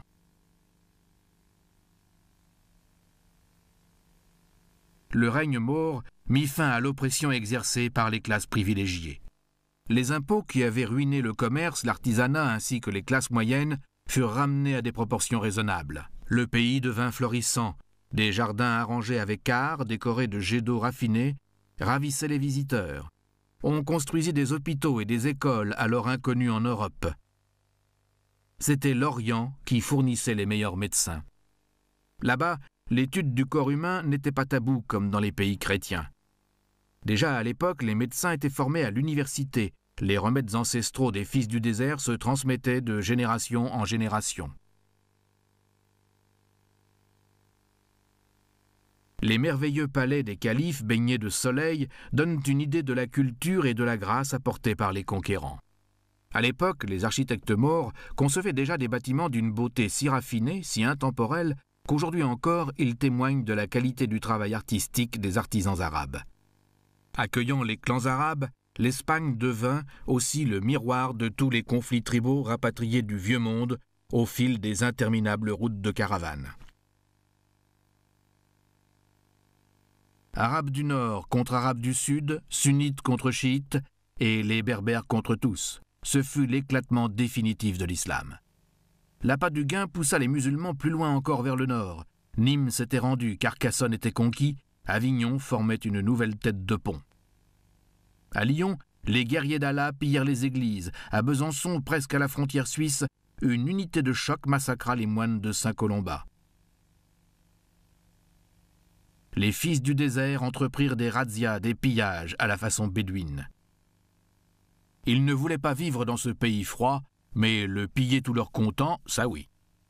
Le règne maure mit fin à l'oppression exercée par les classes privilégiées. Les impôts qui avaient ruiné le commerce, l'artisanat ainsi que les classes moyennes furent ramenés à des proportions raisonnables. Le pays devint florissant, des jardins arrangés avec art, décorés de jets d'eau raffinés, ravissaient les visiteurs. On construisit des hôpitaux et des écoles alors inconnus en Europe. C'était l'Orient qui fournissait les meilleurs médecins. Là-bas, l'étude du corps humain n'était pas tabou comme dans les pays chrétiens. Déjà à l'époque, les médecins étaient formés à l'université. Les remèdes ancestraux des fils du désert se transmettaient de génération en génération. Les merveilleux palais des califes baignés de soleil donnent une idée de la culture et de la grâce apportée par les conquérants. À l'époque, les architectes maures concevaient déjà des bâtiments d'une beauté si raffinée, si intemporelle, qu'aujourd'hui encore, ils témoignent de la qualité du travail artistique des artisans arabes. Accueillant les clans arabes, l'Espagne devint aussi le miroir de tous les conflits tribaux rapatriés du Vieux Monde au fil des interminables routes de caravanes. Arabes du Nord contre Arabes du Sud, sunnites contre chiites, et les Berbères contre tous, ce fut l'éclatement définitif de l'islam. L'appât du gain poussa les musulmans plus loin encore vers le nord. Nîmes s'était rendu, Carcassonne était conquis, Avignon formait une nouvelle tête de pont. À Lyon, les guerriers d'Allah pillèrent les églises. À Besançon, presque à la frontière suisse, une unité de choc massacra les moines de Saint-Colomba. Les fils du désert entreprirent des razzias, des pillages à la façon bédouine. Ils ne voulaient pas vivre dans ce pays froid, mais le piller tout leur comptant, ça oui.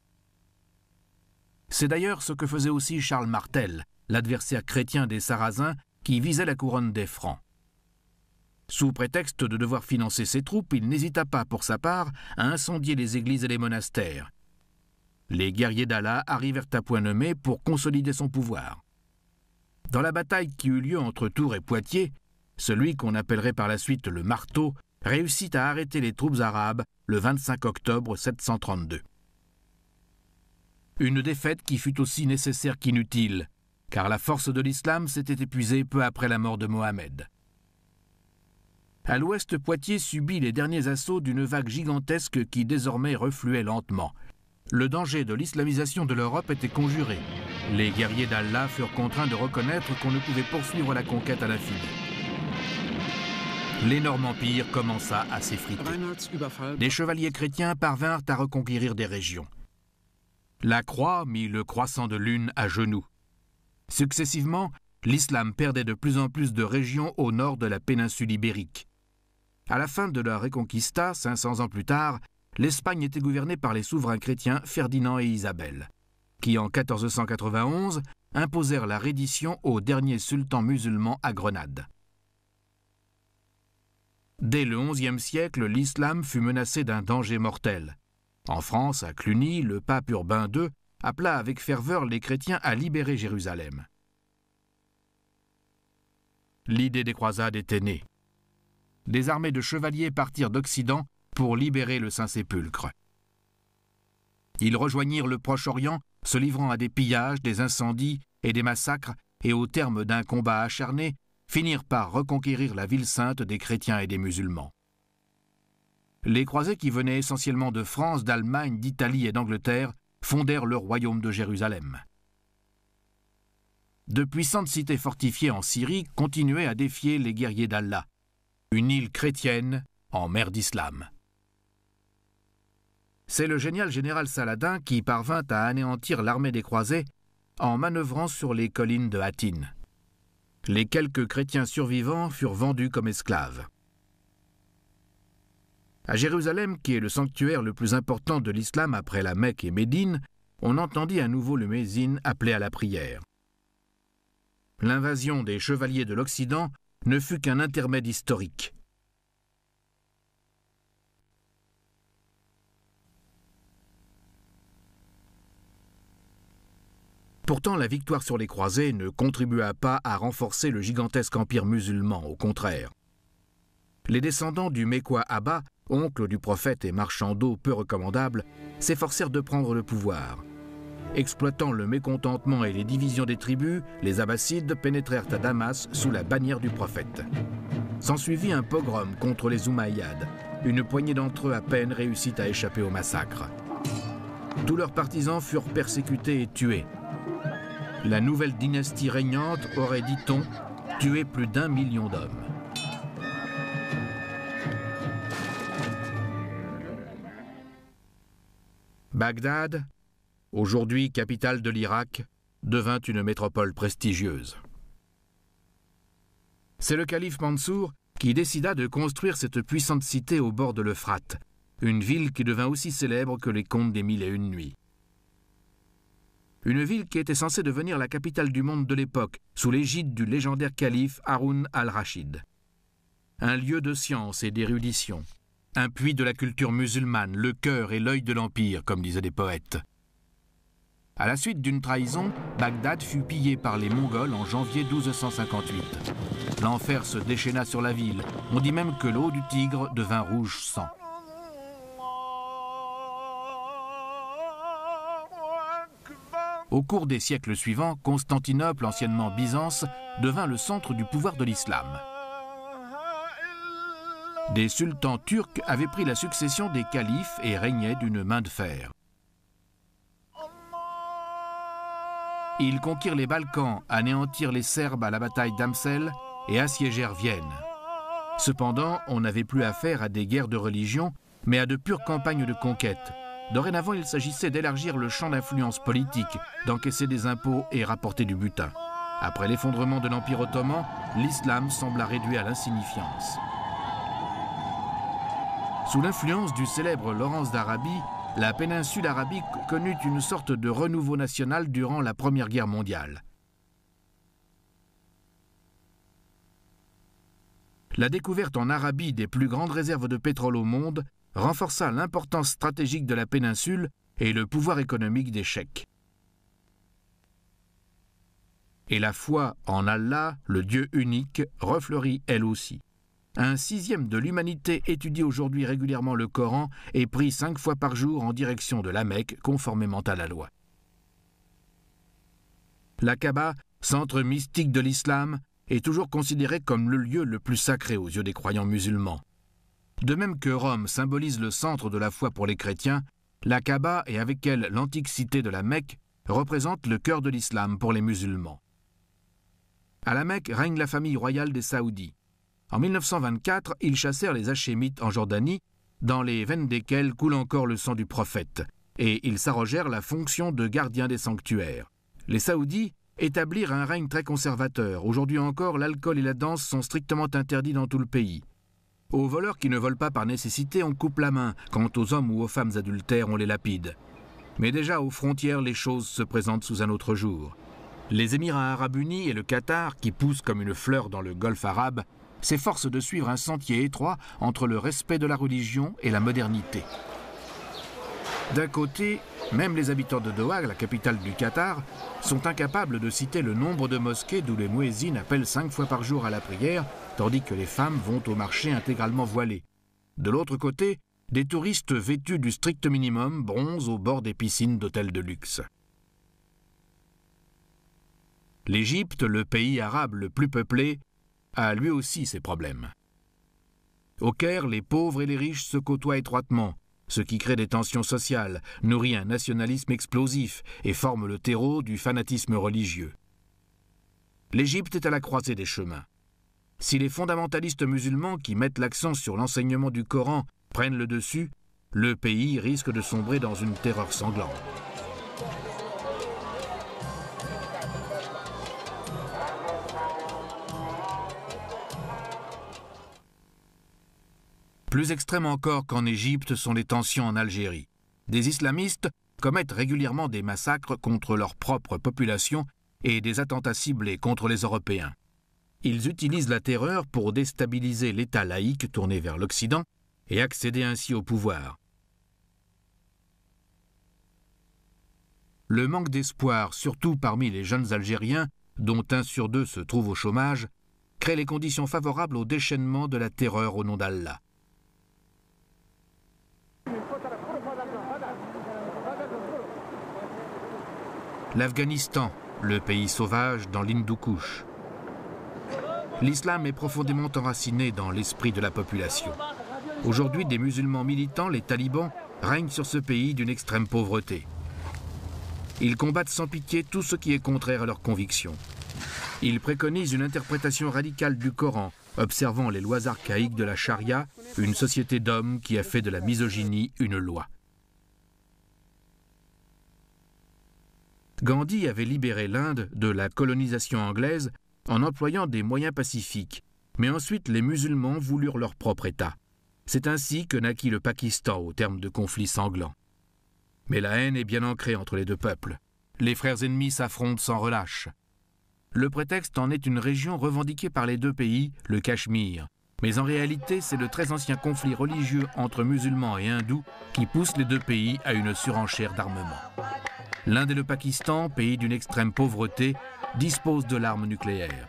C'est d'ailleurs ce que faisait aussi Charles Martel, l'adversaire chrétien des Sarrasins qui visait la couronne des Francs. Sous prétexte de devoir financer ses troupes, il n'hésita pas pour sa part à incendier les églises et les monastères. Les guerriers d'Allah arrivèrent à point nommé pour consolider son pouvoir. Dans la bataille qui eut lieu entre Tours et Poitiers, celui qu'on appellerait par la suite le Marteau réussit à arrêter les troupes arabes le 25 octobre 732. Une défaite qui fut aussi nécessaire qu'inutile, car la force de l'islam s'était épuisée peu après la mort de Mohammed. À l'ouest, Poitiers subit les derniers assauts d'une vague gigantesque qui désormais refluait lentement. Le danger de l'islamisation de l'Europe était conjuré. Les guerriers d'Allah furent contraints de reconnaître qu'on ne pouvait poursuivre la conquête à l'infini. L'énorme empire commença à s'effriter. Des chevaliers chrétiens parvinrent à reconquérir des régions. La croix mit le croissant de lune à genoux. Successivement, l'islam perdait de plus en plus de régions au nord de la péninsule ibérique. À la fin de la Reconquista, 500 ans plus tard, l'Espagne était gouvernée par les souverains chrétiens Ferdinand et Isabelle, qui en 1491 imposèrent la reddition au dernier sultan musulman à Grenade. Dès le XIe siècle, l'islam fut menacé d'un danger mortel. En France, à Cluny, le pape Urbain II appela avec ferveur les chrétiens à libérer Jérusalem. L'idée des croisades était née. Des armées de chevaliers partirent d'Occident pour libérer le Saint-Sépulcre. Ils rejoignirent le Proche-Orient, se livrant à des pillages, des incendies et des massacres, et au terme d'un combat acharné, finirent par reconquérir la ville sainte des chrétiens et des musulmans. Les croisés qui venaient essentiellement de France, d'Allemagne, d'Italie et d'Angleterre fondèrent le royaume de Jérusalem. De puissantes cités fortifiées en Syrie continuaient à défier les guerriers d'Allah, une île chrétienne en mer d'islam. C'est le génial général Saladin qui parvint à anéantir l'armée des croisés en manœuvrant sur les collines de Hattin. Les quelques chrétiens survivants furent vendus comme esclaves. À Jérusalem, qui est le sanctuaire le plus important de l'islam après la Mecque et Médine, on entendit à nouveau le muezzin appeler à la prière. L'invasion des chevaliers de l'Occident ne fut qu'un intermède historique. Pourtant, la victoire sur les croisés ne contribua pas à renforcer le gigantesque empire musulman, au contraire. Les descendants du Mekwa Abba, oncle du prophète et marchand d'eau peu recommandable, s'efforcèrent de prendre le pouvoir. Exploitant le mécontentement et les divisions des tribus, les Abbassides pénétrèrent à Damas sous la bannière du prophète. S'ensuivit un pogrom contre les Umayyads. Une poignée d'entre eux à peine réussit à échapper au massacre. Tous leurs partisans furent persécutés et tués. La nouvelle dynastie régnante aurait, dit-on, tué plus d'1 million d'hommes. Bagdad, aujourd'hui capitale de l'Irak, devint une métropole prestigieuse. C'est le calife Mansour qui décida de construire cette puissante cité au bord de l'Euphrate, une ville qui devint aussi célèbre que les contes des Mille et une nuits. Une ville qui était censée devenir la capitale du monde de l'époque, sous l'égide du légendaire calife Haroun al-Rachid. Un lieu de science et d'érudition, un puits de la culture musulmane, le cœur et l'œil de l'Empire, comme disaient des poètes. À la suite d'une trahison, Bagdad fut pillée par les Mongols en janvier 1258. L'enfer se déchaîna sur la ville. On dit même que l'eau du Tigre devint rouge sang. Au cours des siècles suivants, Constantinople, anciennement Byzance, devint le centre du pouvoir de l'islam. Des sultans turcs avaient pris la succession des califes et régnaient d'une main de fer. Ils conquirent les Balkans, anéantirent les Serbes à la bataille d'Amsel et assiégèrent Vienne. Cependant, on n'avait plus affaire à des guerres de religion, mais à de pures campagnes de conquête. Dorénavant, il s'agissait d'élargir le champ d'influence politique, d'encaisser des impôts et rapporter du butin. Après l'effondrement de l'Empire ottoman, l'islam sembla réduit à l'insignifiance. Sous l'influence du célèbre Laurence d'Arabie, la péninsule arabique connut une sorte de renouveau national durant la Première Guerre mondiale. La découverte en Arabie des plus grandes réserves de pétrole au monde renforça l'importance stratégique de la péninsule et le pouvoir économique des cheikhs. Et la foi en Allah, le Dieu unique, refleurit elle aussi. Un sixième de l'humanité étudie aujourd'hui régulièrement le Coran et prie 5 fois par jour en direction de la Mecque, conformément à la loi. La Kaaba, centre mystique de l'islam, est toujours considérée comme le lieu le plus sacré aux yeux des croyants musulmans. De même que Rome symbolise le centre de la foi pour les chrétiens, la Kaaba et avec elle l'antique cité de la Mecque représentent le cœur de l'islam pour les musulmans. À la Mecque règne la famille royale des Saoudis. En 1924, ils chassèrent les Hachémites en Jordanie, dans les veines desquelles coule encore le sang du prophète, et ils s'arrogèrent la fonction de gardiens des sanctuaires. Les Saoudis établirent un règne très conservateur. Aujourd'hui encore, l'alcool et la danse sont strictement interdits dans tout le pays. Aux voleurs qui ne volent pas par nécessité, on coupe la main. Quant aux hommes ou aux femmes adultères, on les lapide. Mais déjà aux frontières, les choses se présentent sous un autre jour. Les Émirats arabes unis et le Qatar, qui poussent comme une fleur dans le golfe arabe, s'efforcent de suivre un sentier étroit entre le respect de la religion et la modernité. D'un côté, même les habitants de Doha, la capitale du Qatar, sont incapables de citer le nombre de mosquées d'où les muezzins appellent 5 fois par jour à la prière, tandis que les femmes vont au marché intégralement voilées. De l'autre côté, des touristes vêtus du strict minimum bronzent au bord des piscines d'hôtels de luxe. L'Égypte, le pays arabe le plus peuplé, a lui aussi ses problèmes. Au Caire, les pauvres et les riches se côtoient étroitement, ce qui crée des tensions sociales, nourrit un nationalisme explosif et forme le terreau du fanatisme religieux. L'Égypte est à la croisée des chemins. Si les fondamentalistes musulmans qui mettent l'accent sur l'enseignement du Coran prennent le dessus, le pays risque de sombrer dans une terreur sanglante. Plus extrêmes encore qu'en Égypte sont les tensions en Algérie. Des islamistes commettent régulièrement des massacres contre leur propre population et des attentats ciblés contre les Européens. Ils utilisent la terreur pour déstabiliser l'État laïque tourné vers l'Occident et accéder ainsi au pouvoir. Le manque d'espoir, surtout parmi les jeunes Algériens, dont 1 sur 2 se trouve au chômage, crée les conditions favorables au déchaînement de la terreur au nom d'Allah. L'Afghanistan, le pays sauvage dans l'Hindoukouche. L'islam est profondément enraciné dans l'esprit de la population. Aujourd'hui, des musulmans militants, les talibans, règnent sur ce pays d'une extrême pauvreté. Ils combattent sans pitié tout ce qui est contraire à leurs convictions. Ils préconisent une interprétation radicale du Coran, observant les lois archaïques de la charia, une société d'hommes qui a fait de la misogynie une loi. Gandhi avait libéré l'Inde de la colonisation anglaise en employant des moyens pacifiques, mais ensuite les musulmans voulurent leur propre État. C'est ainsi que naquit le Pakistan au terme de conflits sanglants. Mais la haine est bien ancrée entre les deux peuples. Les frères ennemis s'affrontent sans relâche. Le prétexte en est une région revendiquée par les deux pays, le Cachemire. Mais en réalité, c'est le très ancien conflit religieux entre musulmans et hindous qui pousse les deux pays à une surenchère d'armement. L'Inde et le Pakistan, pays d'une extrême pauvreté, disposent de l'arme nucléaire.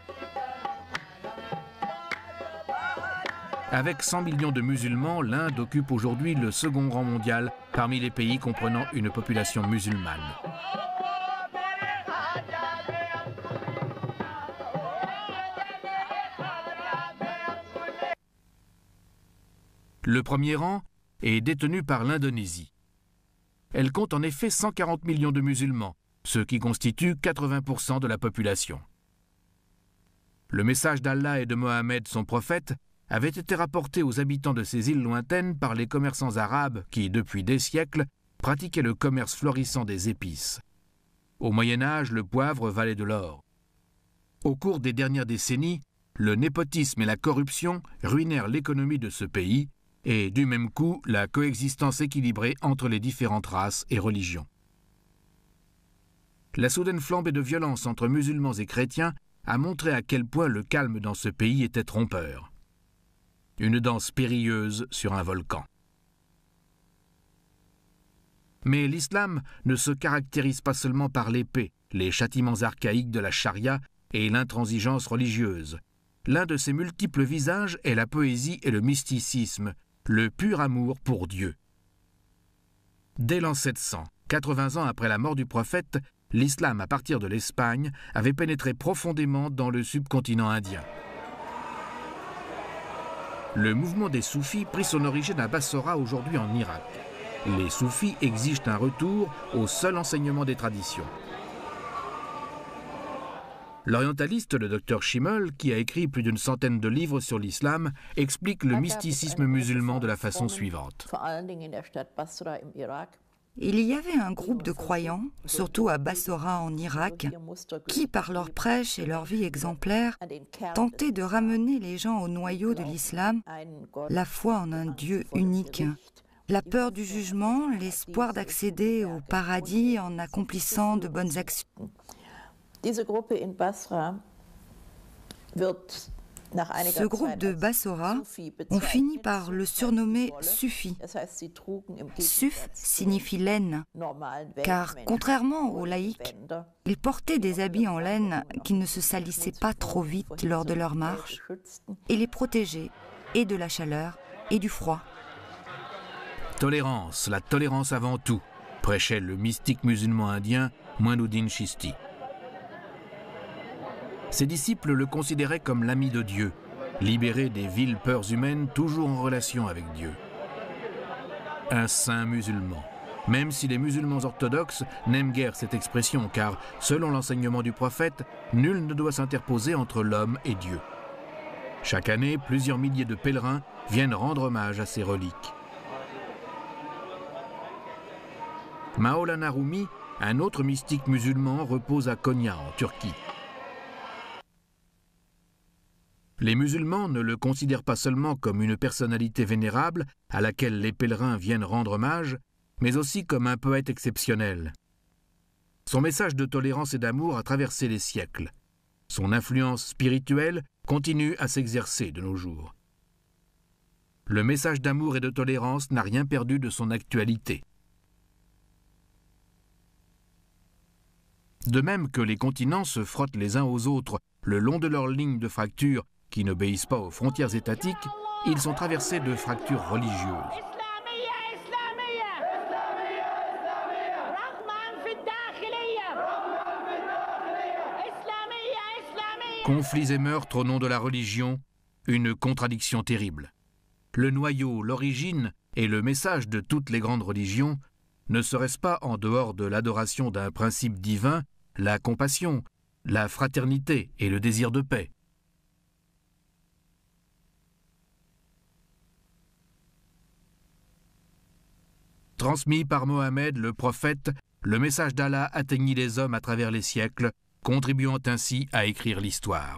Avec 100 millions de musulmans, l'Inde occupe aujourd'hui le second rang mondial parmi les pays comprenant une population musulmane. Le premier rang est détenu par l'Indonésie. Elle compte en effet 140 millions de musulmans, ce qui constitue 80% de la population. Le message d'Allah et de Mohammed, son prophète, avait été rapporté aux habitants de ces îles lointaines par les commerçants arabes qui, depuis des siècles, pratiquaient le commerce florissant des épices. Au Moyen-Âge, le poivre valait de l'or. Au cours des dernières décennies, le népotisme et la corruption ruinèrent l'économie de ce pays et, du même coup, la coexistence équilibrée entre les différentes races et religions. La soudaine flambée de violence entre musulmans et chrétiens a montré à quel point le calme dans ce pays était trompeur. Une danse périlleuse sur un volcan. Mais l'islam ne se caractérise pas seulement par l'épée, les châtiments archaïques de la charia et l'intransigeance religieuse. L'un de ses multiples visages est la poésie et le mysticisme, le pur amour pour Dieu. Dès l'an 700, 80 ans après la mort du prophète, l'islam, à partir de l'Espagne, avait pénétré profondément dans le subcontinent indien. Le mouvement des soufis prit son origine à Bassora, aujourd'hui en Irak. Les soufis exigent un retour au seul enseignement des traditions. L'orientaliste, le docteur Schimmel, qui a écrit plus d'une centaine de livres sur l'islam, explique le mysticisme musulman de la façon suivante. Il y avait un groupe de croyants, surtout à Bassora en Irak, qui, par leur prêche et leur vie exemplaire, tentaient de ramener les gens au noyau de l'islam, la foi en un Dieu unique, la peur du jugement, l'espoir d'accéder au paradis en accomplissant de bonnes actions. Ce groupe de Bassora, on finit par le surnommer Sufi. Suf signifie laine, car contrairement aux laïcs, ils portaient des habits en laine qui ne se salissaient pas trop vite lors de leur marche et les protégeaient et de la chaleur et du froid. Tolérance, la tolérance avant tout, prêchait le mystique musulman indien Moinuddin Chisti. Ses disciples le considéraient comme l'ami de Dieu, libéré des viles peurs humaines toujours en relation avec Dieu. Un saint musulman, même si les musulmans orthodoxes n'aiment guère cette expression, car, selon l'enseignement du prophète, nul ne doit s'interposer entre l'homme et Dieu. Chaque année, plusieurs milliers de pèlerins viennent rendre hommage à ces reliques. Maolana Rumi, un autre mystique musulman, repose à Konya, en Turquie. Les musulmans ne le considèrent pas seulement comme une personnalité vénérable à laquelle les pèlerins viennent rendre hommage, mais aussi comme un poète exceptionnel. Son message de tolérance et d'amour a traversé les siècles. Son influence spirituelle continue à s'exercer de nos jours. Le message d'amour et de tolérance n'a rien perdu de son actualité. De même que les continents se frottent les uns aux autres le long de leurs lignes de fracture qui n'obéissent pas aux frontières étatiques, ils sont traversés de fractures religieuses. Conflits et meurtres au nom de la religion, une contradiction terrible. Le noyau, l'origine et le message de toutes les grandes religions ne serait-ce pas en dehors de l'adoration d'un principe divin, la compassion, la fraternité et le désir de paix? Transmis par Mohammed, le prophète, le message d'Allah atteignit les hommes à travers les siècles, contribuant ainsi à écrire l'histoire.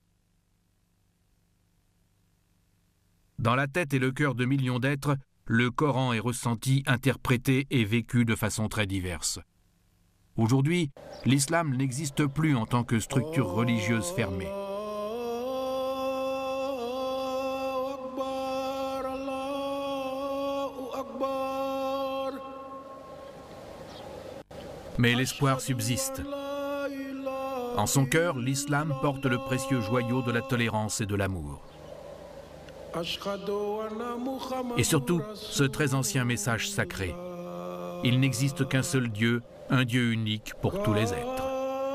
Dans la tête et le cœur de millions d'êtres, le Coran est ressenti, interprété et vécu de façon très diverse. Aujourd'hui, l'islam n'existe plus en tant que structure religieuse fermée. Mais l'espoir subsiste. En son cœur, l'islam porte le précieux joyau de la tolérance et de l'amour. Et surtout, ce très ancien message sacré. Il n'existe qu'un seul Dieu, un Dieu unique pour tous les êtres.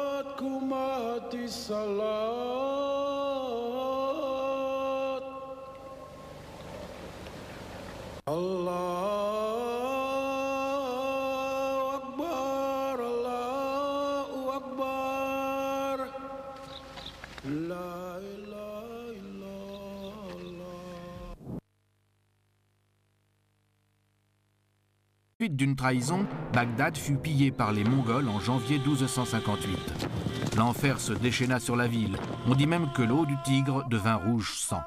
Suite d'une trahison, Bagdad fut pillée par les Mongols en janvier 1258. L'enfer se déchaîna sur la ville. On dit même que l'eau du Tigre devint rouge sang.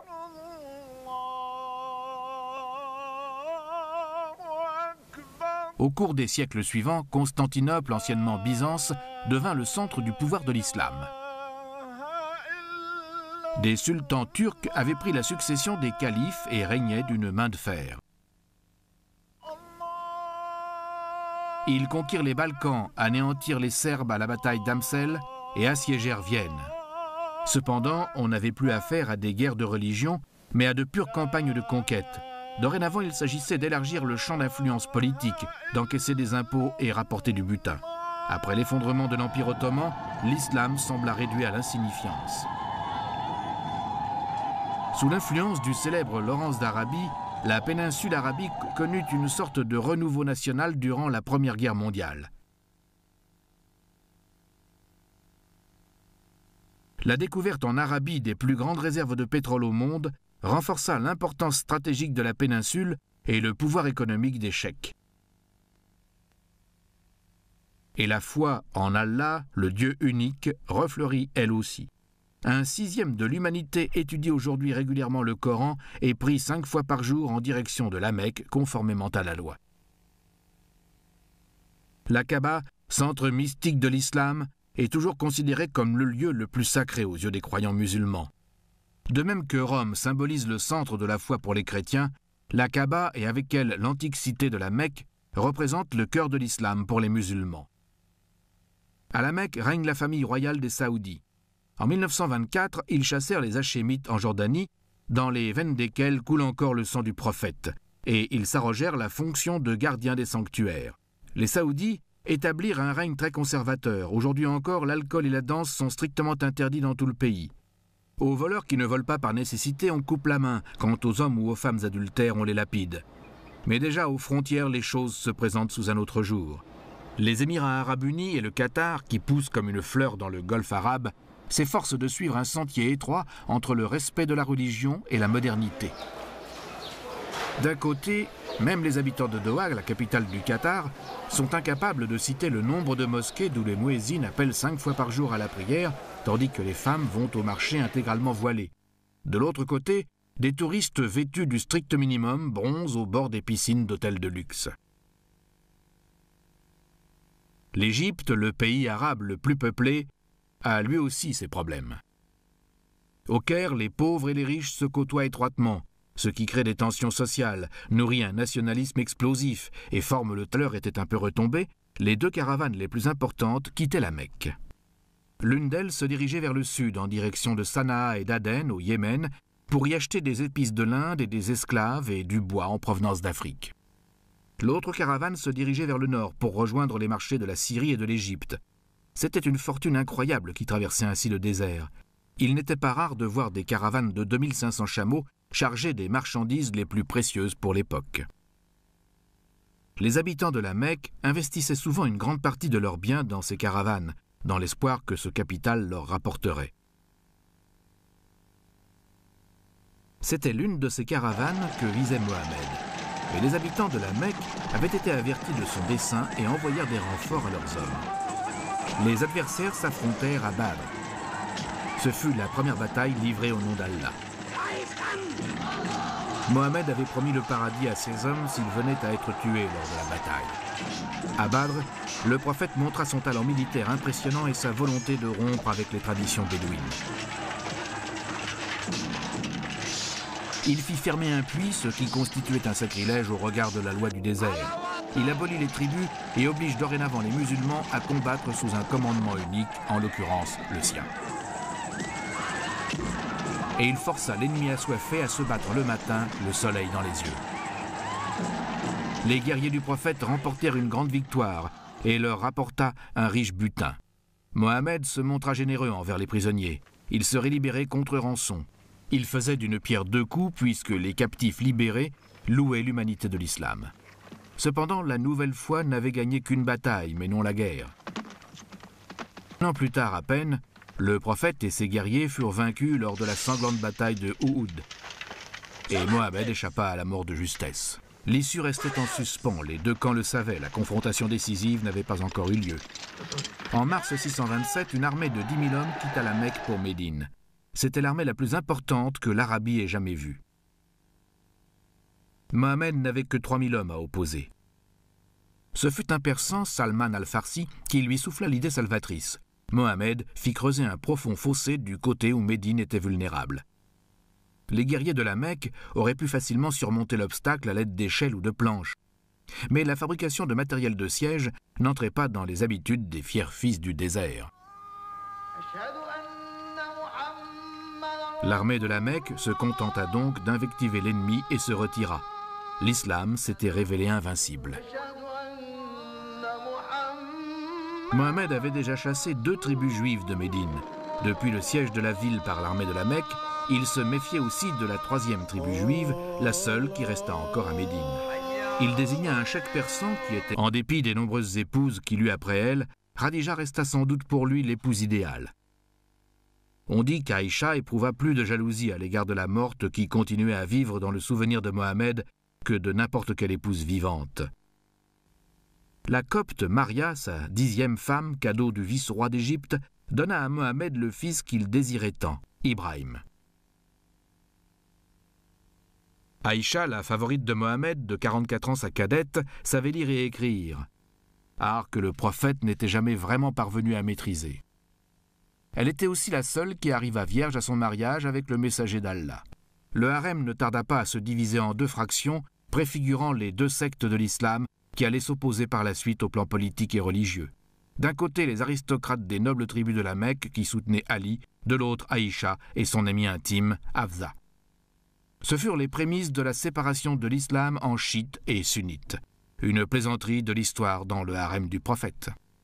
Au cours des siècles suivants, Constantinople, anciennement Byzance, devint le centre du pouvoir de l'islam. Des sultans turcs avaient pris la succession des califes et régnaient d'une main de fer. Ils conquirent les Balkans, anéantirent les Serbes à la bataille d'Amsel et assiégèrent Vienne. Cependant, on n'avait plus affaire à des guerres de religion, mais à de pures campagnes de conquête. Dorénavant, il s'agissait d'élargir le champ d'influence politique, d'encaisser des impôts et rapporter du butin. Après l'effondrement de l'Empire ottoman, l'islam sembla réduit à l'insignifiance. Sous l'influence du célèbre Laurence d'Arabie, la péninsule arabique connut une sorte de renouveau national durant la Première Guerre mondiale. La découverte en Arabie des plus grandes réserves de pétrole au monde renforça l'importance stratégique de la péninsule et le pouvoir économique des cheikhs. Et la foi en Allah, le Dieu unique, refleurit elle aussi. Un sixième de l'humanité étudie aujourd'hui régulièrement le Coran et prie 5 fois par jour en direction de la Mecque, conformément à la loi. La Kaaba, centre mystique de l'islam, est toujours considérée comme le lieu le plus sacré aux yeux des croyants musulmans. De même que Rome symbolise le centre de la foi pour les chrétiens, la Kaaba et avec elle l'antique cité de la Mecque représentent le cœur de l'islam pour les musulmans. À la Mecque règne la famille royale des Saoudis. En 1924, ils chassèrent les Hachémites en Jordanie, dans les veines desquelles coule encore le sang du prophète, et ils s'arrogèrent la fonction de gardiens des sanctuaires. Les Saoudis établirent un règne très conservateur. Aujourd'hui encore, l'alcool et la danse sont strictement interdits dans tout le pays. Aux voleurs qui ne volent pas par nécessité, on coupe la main. Quant aux hommes ou aux femmes adultères, on les lapide. Mais déjà aux frontières, les choses se présentent sous un autre jour. Les Émirats arabes unis et le Qatar, qui poussent comme une fleur dans le golfe arabe, s'efforcent de suivre un sentier étroit entre le respect de la religion et la modernité. D'un côté, même les habitants de Doha, la capitale du Qatar, sont incapables de citer le nombre de mosquées d'où les muezzins appellent 5 fois par jour à la prière, tandis que les femmes vont au marché intégralement voilées. De l'autre côté, des touristes vêtus du strict minimum bronzent au bord des piscines d'hôtels de luxe. L'Égypte, le pays arabe le plus peuplé, a lui aussi ses problèmes. Au Caire, les pauvres et les riches se côtoient étroitement, ce qui crée des tensions sociales, nourrit un nationalisme explosif et forme le l'heure était un peu retombé, les deux caravanes les plus importantes quittaient la Mecque. L'une d'elles se dirigeait vers le sud, en direction de Sanaa et d'Aden, au Yémen, pour y acheter des épices de l'Inde et des esclaves et du bois en provenance d'Afrique. L'autre caravane se dirigeait vers le nord pour rejoindre les marchés de la Syrie et de l'Égypte. C'était une fortune incroyable qui traversait ainsi le désert. Il n'était pas rare de voir des caravanes de 2500 chameaux chargées des marchandises les plus précieuses pour l'époque. Les habitants de la Mecque investissaient souvent une grande partie de leurs biens dans ces caravanes, dans l'espoir que ce capital leur rapporterait. C'était l'une de ces caravanes que visait Mohammed. Et les habitants de la Mecque avaient été avertis de son dessein et envoyèrent des renforts à leurs hommes. Les adversaires s'affrontèrent à Badr. Ce fut la première bataille livrée au nom d'Allah. Mohammed avait promis le paradis à ses hommes s'ils venaient à être tués lors de la bataille. À Badr, le prophète montra son talent militaire impressionnant et sa volonté de rompre avec les traditions bédouines. Il fit fermer un puits, ce qui constituait un sacrilège au regard de la loi du désert. Il abolit les tribus et oblige dorénavant les musulmans à combattre sous un commandement unique, en l'occurrence le sien. Et il força l'ennemi assoiffé à se battre le matin, le soleil dans les yeux. Les guerriers du prophète remportèrent une grande victoire et leur rapporta un riche butin. Mohammed se montra généreux envers les prisonniers. Il serait libéré contre rançon. Il faisait d'une pierre deux coups puisque les captifs libérés louaient l'humanité de l'islam. Cependant, la nouvelle foi n'avait gagné qu'une bataille, mais non la guerre. Un an plus tard à peine, le prophète et ses guerriers furent vaincus lors de la sanglante bataille de Uhud. Et Mohammed échappa à la mort de justesse. L'issue restait en suspens, les deux camps le savaient, la confrontation décisive n'avait pas encore eu lieu. En mars 627, une armée de 10 000 hommes quitta la Mecque pour Médine. C'était l'armée la plus importante que l'Arabie ait jamais vue. Mohammed n'avait que 3 000 hommes à opposer. Ce fut un Persan, Salman al-Farsi, qui lui souffla l'idée salvatrice. Mohammed fit creuser un profond fossé du côté où Médine était vulnérable. Les guerriers de la Mecque auraient pu facilement surmonter l'obstacle à l'aide d'échelles ou de planches. Mais la fabrication de matériel de siège n'entrait pas dans les habitudes des fiers fils du désert. L'armée de la Mecque se contenta donc d'invectiver l'ennemi et se retira. L'islam s'était révélé invincible. Mohammed avait déjà chassé 2 tribus juives de Médine. Depuis le siège de la ville par l'armée de la Mecque, il se méfiait aussi de la 3e tribu juive, la seule qui resta encore à Médine. Il désigna un cheikh persan qui était, en dépit des nombreuses épouses qu'il eut après elle, Khadija resta sans doute pour lui l'épouse idéale. On dit qu'Aïcha éprouva plus de jalousie à l'égard de la morte qui continuait à vivre dans le souvenir de Mohammed que de n'importe quelle épouse vivante. La copte Maria, sa 10e femme, cadeau du vice-roi d'Égypte, donna à Mohammed le fils qu'il désirait tant, Ibrahim. Aïcha, la favorite de Mohammed, de 44 ans sa cadette, savait lire et écrire, art que le prophète n'était jamais vraiment parvenu à maîtriser. Elle était aussi la seule qui arriva vierge à son mariage avec le messager d'Allah. Le harem ne tarda pas à se diviser en 2 fractions, préfigurant les 2 sectes de l'islam qui allaient s'opposer par la suite au plan politique et religieux. D'un côté, les aristocrates des nobles tribus de la Mecque qui soutenaient Ali, de l'autre Aïcha et son ami intime, Hafsa. Ce furent les prémices de la séparation de l'islam en chiites et sunnites, une plaisanterie de l'histoire dans le harem du prophète.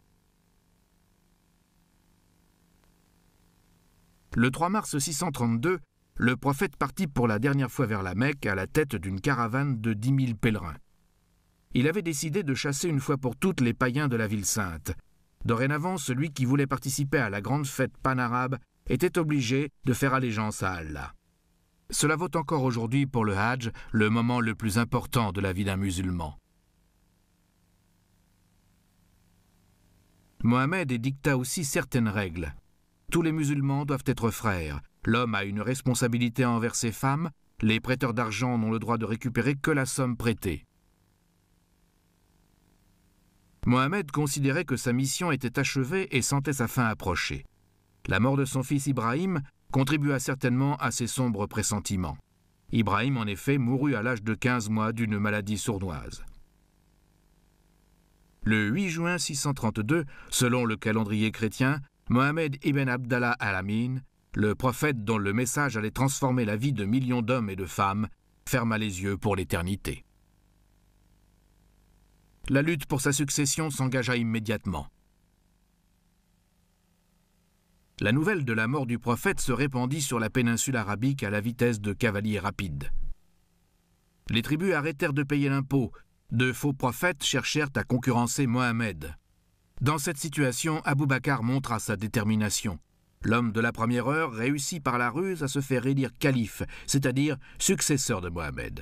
Le 3 mars 632, le prophète partit pour la dernière fois vers la Mecque à la tête d'une caravane de 10 000 pèlerins. Il avait décidé de chasser une fois pour toutes les païens de la ville sainte. Dorénavant, celui qui voulait participer à la grande fête panarabe était obligé de faire allégeance à Allah. Cela vaut encore aujourd'hui pour le Hajj, le moment le plus important de la vie d'un musulman. Mohammed édicta aussi certaines règles. Tous les musulmans doivent être frères. L'homme a une responsabilité envers ses femmes, les prêteurs d'argent n'ont le droit de récupérer que la somme prêtée. Mohammed considérait que sa mission était achevée et sentait sa fin approcher. La mort de son fils Ibrahim contribua certainement à ses sombres pressentiments. Ibrahim, en effet, mourut à l'âge de 15 mois d'une maladie sournoise. Le 8 juin 632, selon le calendrier chrétien, Mohammed ibn Abdallah al-Amin, le prophète dont le message allait transformer la vie de millions d'hommes et de femmes, ferma les yeux pour l'éternité. La lutte pour sa succession s'engagea immédiatement. La nouvelle de la mort du prophète se répandit sur la péninsule arabique à la vitesse de cavaliers rapides. Les tribus arrêtèrent de payer l'impôt. De faux prophètes cherchèrent à concurrencer Mohammed. Dans cette situation, Abou Bakr montra sa détermination. L'homme de la première heure réussit par la ruse à se faire élire calife, c'est-à-dire successeur de Mohammed.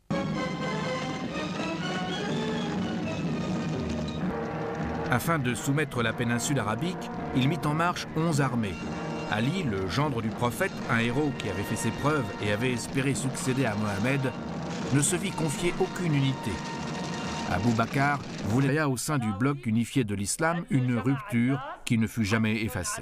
Afin de soumettre la péninsule arabique, il mit en marche 11 armées. Ali, le gendre du prophète, un héros qui avait fait ses preuves et avait espéré succéder à Mohammed, ne se vit confier aucune unité. Abou Bakr voulait au sein du bloc unifié de l'islam une rupture qui ne fut jamais effacée.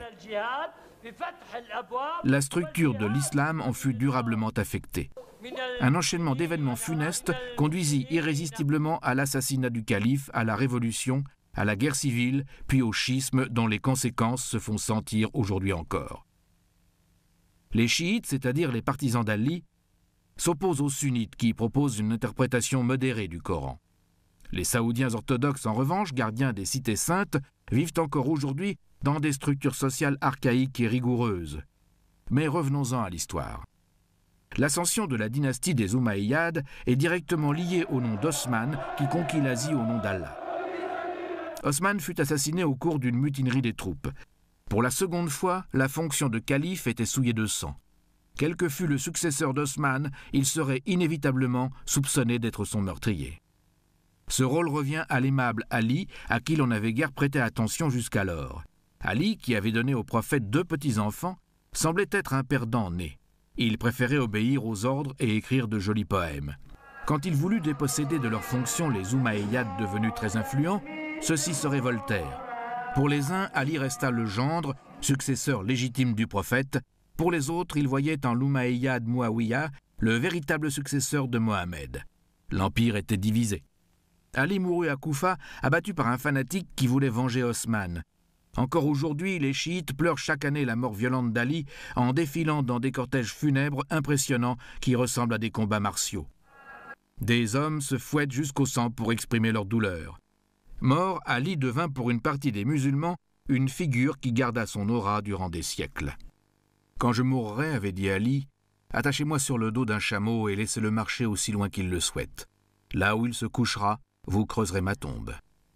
La structure de l'islam en fut durablement affectée. Un enchaînement d'événements funestes conduisit irrésistiblement à l'assassinat du calife, à la révolution, à la guerre civile, puis au schisme dont les conséquences se font sentir aujourd'hui encore. Les chiites, c'est-à-dire les partisans d'Ali, s'opposent aux sunnites qui proposent une interprétation modérée du Coran. Les saoudiens orthodoxes, en revanche, gardiens des cités saintes, vivent encore aujourd'hui dans des structures sociales archaïques et rigoureuses. Mais revenons-en à l'histoire. L'ascension de la dynastie des Omeyyades est directement liée au nom d'Osman qui conquit l'Asie au nom d'Allah. Osman fut assassiné au cours d'une mutinerie des troupes. Pour la seconde fois, la fonction de calife était souillée de sang. Quel que fût le successeur d'Osman, il serait inévitablement soupçonné d'être son meurtrier. Ce rôle revient à l'aimable Ali, à qui l'on n'avait guère prêté attention jusqu'alors. Ali, qui avait donné au prophète 2 petits-enfants, semblait être un perdant né. Il préférait obéir aux ordres et écrire de jolis poèmes. Quand il voulut déposséder de leurs fonctions les Omeyyades devenus très influents, ceux-ci se révoltèrent. Pour les uns, Ali resta le gendre, successeur légitime du prophète. Pour les autres, ils voyaient en l'Omeyyade Mouawiya le véritable successeur de Mohammed. L'empire était divisé. Ali mourut à Koufa, abattu par un fanatique qui voulait venger Osman. Encore aujourd'hui, les chiites pleurent chaque année la mort violente d'Ali en défilant dans des cortèges funèbres impressionnants qui ressemblent à des combats martiaux. Des hommes se fouettent jusqu'au sang pour exprimer leur douleur. Mort, Ali devint pour une partie des musulmans une figure qui garda son aura durant des siècles. « Quand je mourrai, avait dit Ali, attachez-moi sur le dos d'un chameau et laissez-le marcher aussi loin qu'il le souhaite. Là où il se couchera, vous creuserez ma tombe. »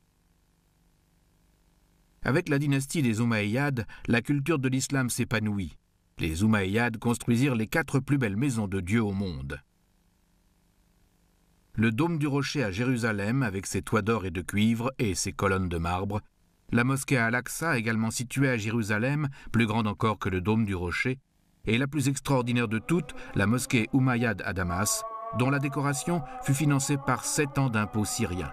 Avec la dynastie des Omeyyades, la culture de l'islam s'épanouit. Les Omeyyades construisirent les 4 plus belles maisons de Dieu au monde. Le dôme du rocher à Jérusalem, avec ses toits d'or et de cuivre et ses colonnes de marbre, la mosquée à Al-Aqsa, également située à Jérusalem, plus grande encore que le dôme du rocher, et la plus extraordinaire de toutes, la mosquée Umayyad à Damas, dont la décoration fut financée par 7 ans d'impôts syriens.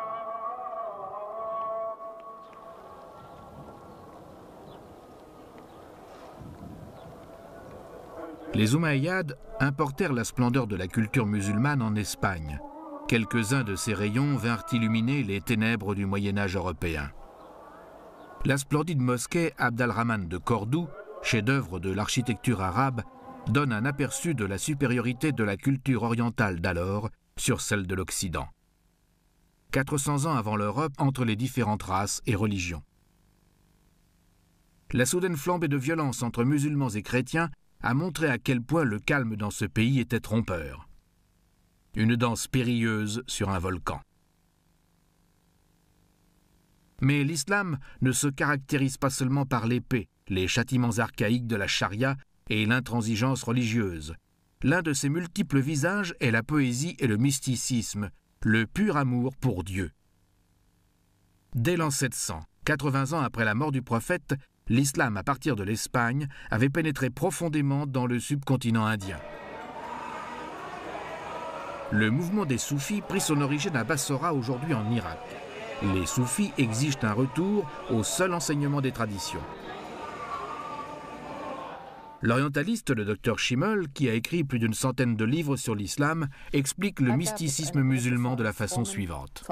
Les Omeyyades importèrent la splendeur de la culture musulmane en Espagne. Quelques-uns de ces rayons vinrent illuminer les ténèbres du Moyen-Âge européen. La splendide mosquée Abd al-Rahman de Cordoue, chef-d'œuvre de l'architecture arabe, donne un aperçu de la supériorité de la culture orientale d'alors sur celle de l'Occident. 400 ans avant l'Europe, entre les différentes races et religions. La soudaine flambée de violence entre musulmans et chrétiens a montré à quel point le calme dans ce pays était trompeur. Une danse périlleuse sur un volcan. Mais l'islam ne se caractérise pas seulement par l'épée, les châtiments archaïques de la charia et l'intransigeance religieuse. L'un de ses multiples visages est la poésie et le mysticisme, le pur amour pour Dieu. Dès l'an 700, 80 ans après la mort du prophète, l'islam à partir de l'Espagne avait pénétré profondément dans le subcontinent indien. Le mouvement des soufis prit son origine à Bassora, aujourd'hui en Irak. Les soufis exigent un retour au seul enseignement des traditions. L'orientaliste, le docteur Schimmel, qui a écrit plus d'une centaine de livres sur l'islam, explique le mysticisme musulman de la façon suivante.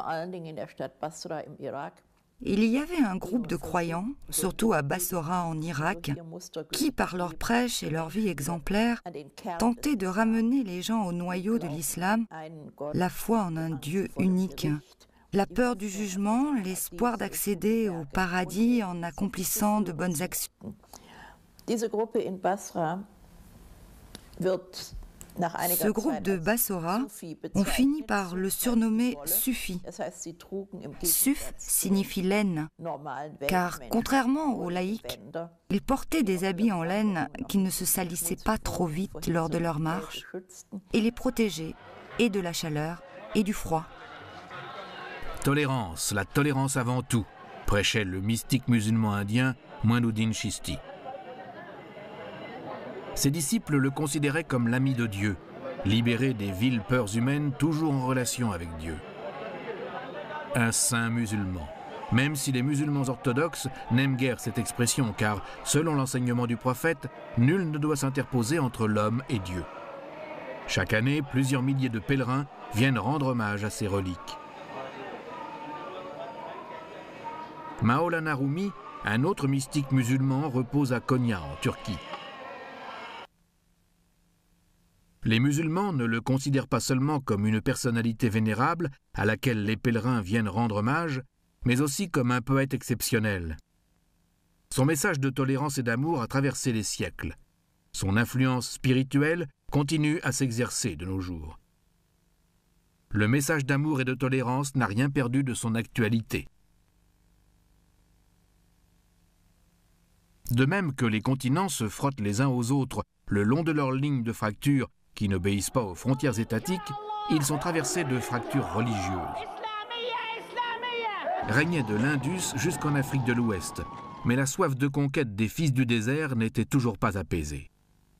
Il y avait un groupe de croyants, surtout à Bassora en Irak, qui, par leur prêche et leur vie exemplaire, tentaient de ramener les gens au noyau de l'islam, la foi en un Dieu unique, la peur du jugement, l'espoir d'accéder au paradis en accomplissant de bonnes actions. Ce groupe de Bassora, on finit par le surnommer Sufi. Suf signifie laine, car contrairement aux laïcs, ils portaient des habits en laine qui ne se salissaient pas trop vite lors de leur marche et les protégeaient et de la chaleur et du froid. Tolérance, la tolérance avant tout, prêchait le mystique musulman indien Moinuddin Chisti. Ses disciples le considéraient comme l'ami de Dieu, libéré des viles peurs humaines toujours en relation avec Dieu. Un saint musulman, même si les musulmans orthodoxes n'aiment guère cette expression, car, selon l'enseignement du prophète, nul ne doit s'interposer entre l'homme et Dieu. Chaque année, plusieurs milliers de pèlerins viennent rendre hommage à ces reliques. Maolana Rumi, un autre mystique musulman, repose à Konya, en Turquie. Les musulmans ne le considèrent pas seulement comme une personnalité vénérable à laquelle les pèlerins viennent rendre hommage, mais aussi comme un poète exceptionnel. Son message de tolérance et d'amour a traversé les siècles. Son influence spirituelle continue à s'exercer de nos jours. Le message d'amour et de tolérance n'a rien perdu de son actualité. De même que les continents se frottent les uns aux autres le long de leurs lignes de fracture qui n'obéissent pas aux frontières étatiques, ils sont traversés de fractures religieuses. Régnait de l'Indus jusqu'en Afrique de l'Ouest, mais la soif de conquête des fils du désert n'était toujours pas apaisée.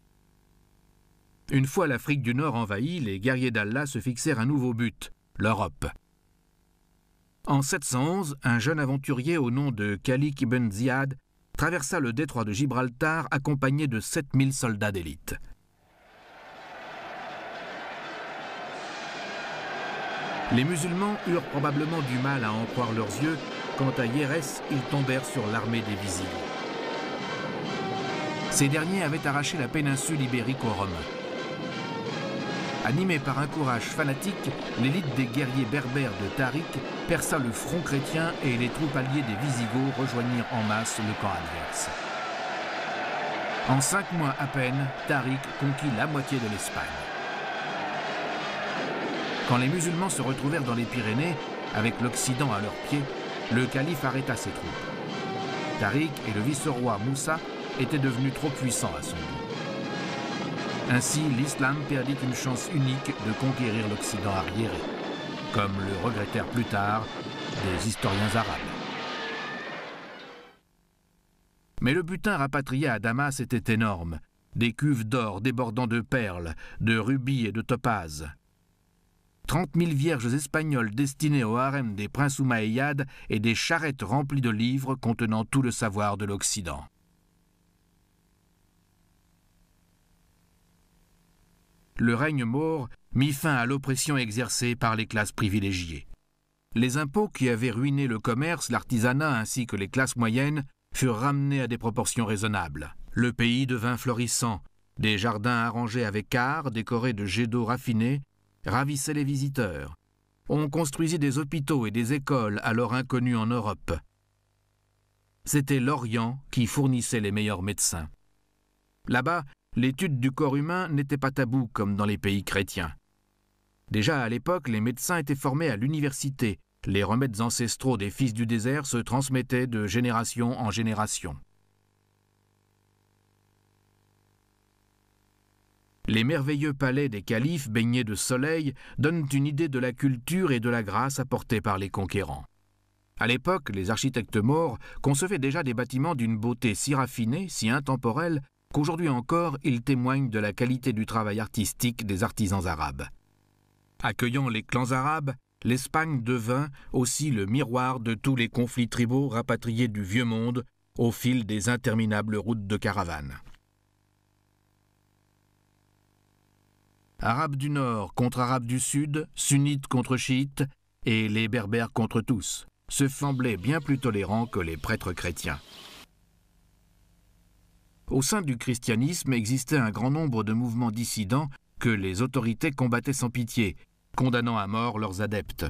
Une fois l'Afrique du Nord envahie, les guerriers d'Allah se fixèrent un nouveau but, l'Europe. En 711, un jeune aventurier au nom de Khalik ibn Ziyad traversa le détroit de Gibraltar accompagné de 7000 soldats d'élite. Les musulmans eurent probablement du mal à en croire leurs yeux quand à Hyères, ils tombèrent sur l'armée des Visigoths. Ces derniers avaient arraché la péninsule ibérique aux Romains. Animés par un courage fanatique, l'élite des guerriers berbères de Tariq perça le front chrétien et les troupes alliées des Visigoths rejoignirent en masse le camp adverse. En 5 mois à peine, Tariq conquit la moitié de l'Espagne. Quand les musulmans se retrouvèrent dans les Pyrénées, avec l'Occident à leurs pieds, le calife arrêta ses troupes. Tariq et le vice-roi Moussa étaient devenus trop puissants à son goût. Ainsi, l'islam perdit une chance unique de conquérir l'Occident arriéré, comme le regrettèrent plus tard des historiens arabes. Mais le butin rapatrié à Damas était énorme, des cuves d'or débordant de perles, de rubis et de topazes. 30 000 vierges espagnoles destinées au harem des princes omeyyades et des charrettes remplies de livres contenant tout le savoir de l'Occident. Le règne maure mit fin à l'oppression exercée par les classes privilégiées. Les impôts qui avaient ruiné le commerce, l'artisanat ainsi que les classes moyennes furent ramenés à des proportions raisonnables. Le pays devint florissant, des jardins arrangés avec art, décorés de jets d'eau raffinés, ravissaient les visiteurs. On construisit des hôpitaux et des écoles alors inconnus en Europe. C'était l'Orient qui fournissait les meilleurs médecins. Là-bas, l'étude du corps humain n'était pas tabou comme dans les pays chrétiens. Déjà à l'époque, les médecins étaient formés à l'université. Les remèdes ancestraux des fils du désert se transmettaient de génération en génération. Les merveilleux palais des califes baignés de soleil donnent une idée de la culture et de la grâce apportées par les conquérants. À l'époque, les architectes maures concevaient déjà des bâtiments d'une beauté si raffinée, si intemporelle, qu'aujourd'hui encore, ils témoignent de la qualité du travail artistique des artisans arabes. Accueillant les clans arabes, l'Espagne devint aussi le miroir de tous les conflits tribaux rapatriés du Vieux Monde au fil des interminables routes de caravanes. Arabes du Nord contre Arabes du Sud, sunnites contre chiites, et les berbères contre tous, se semblaient bien plus tolérants que les prêtres chrétiens. Au sein du christianisme existait un grand nombre de mouvements dissidents que les autorités combattaient sans pitié, condamnant à mort leurs adeptes.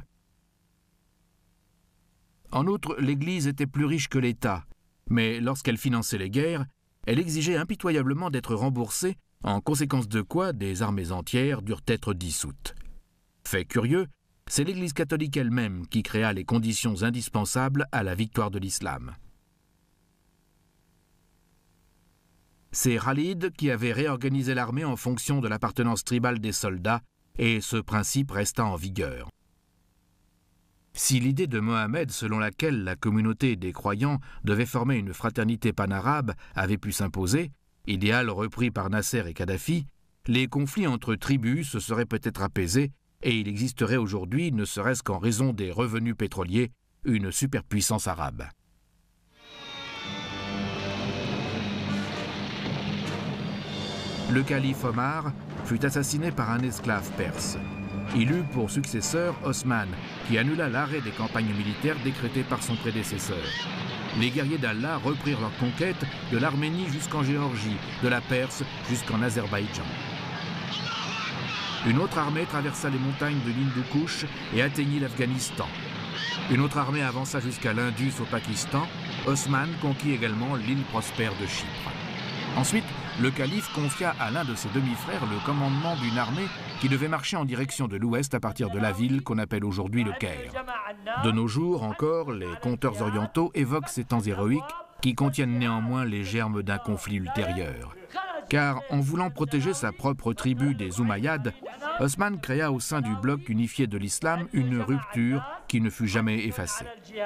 En outre, l'Église était plus riche que l'État, mais lorsqu'elle finançait les guerres, elle exigeait impitoyablement d'être remboursée, en conséquence de quoi des armées entières durent être dissoutes. Fait curieux, c'est l'Église catholique elle-même qui créa les conditions indispensables à la victoire de l'islam. C'est Khalid qui avait réorganisé l'armée en fonction de l'appartenance tribale des soldats, et ce principe resta en vigueur. Si l'idée de Mohammed selon laquelle la communauté des croyants devait former une fraternité panarabe avait pu s'imposer, idéal repris par Nasser et Kadhafi, les conflits entre tribus se seraient peut-être apaisés et il existerait aujourd'hui, ne serait-ce qu'en raison des revenus pétroliers, une superpuissance arabe. Le calife Omar fut assassiné par un esclave perse. Il eut pour successeur Osman, qui annula l'arrêt des campagnes militaires décrétées par son prédécesseur. Les guerriers d'Allah reprirent leur conquête de l'Arménie jusqu'en Géorgie, de la Perse jusqu'en Azerbaïdjan. Une autre armée traversa les montagnes de l'Hindou-Kush et atteignit l'Afghanistan. Une autre armée avança jusqu'à l'Indus au Pakistan. Osman conquit également l'île prospère de Chypre. Ensuite, le calife confia à l'un de ses demi-frères le commandement d'une armée qui devait marcher en direction de l'ouest à partir de la ville qu'on appelle aujourd'hui le Caire. De nos jours encore, les conteurs orientaux évoquent ces temps héroïques qui contiennent néanmoins les germes d'un conflit ultérieur. Car en voulant protéger sa propre tribu des Umayyads, Osman créa au sein du bloc unifié de l'islam une rupture qui ne fut jamais effacée.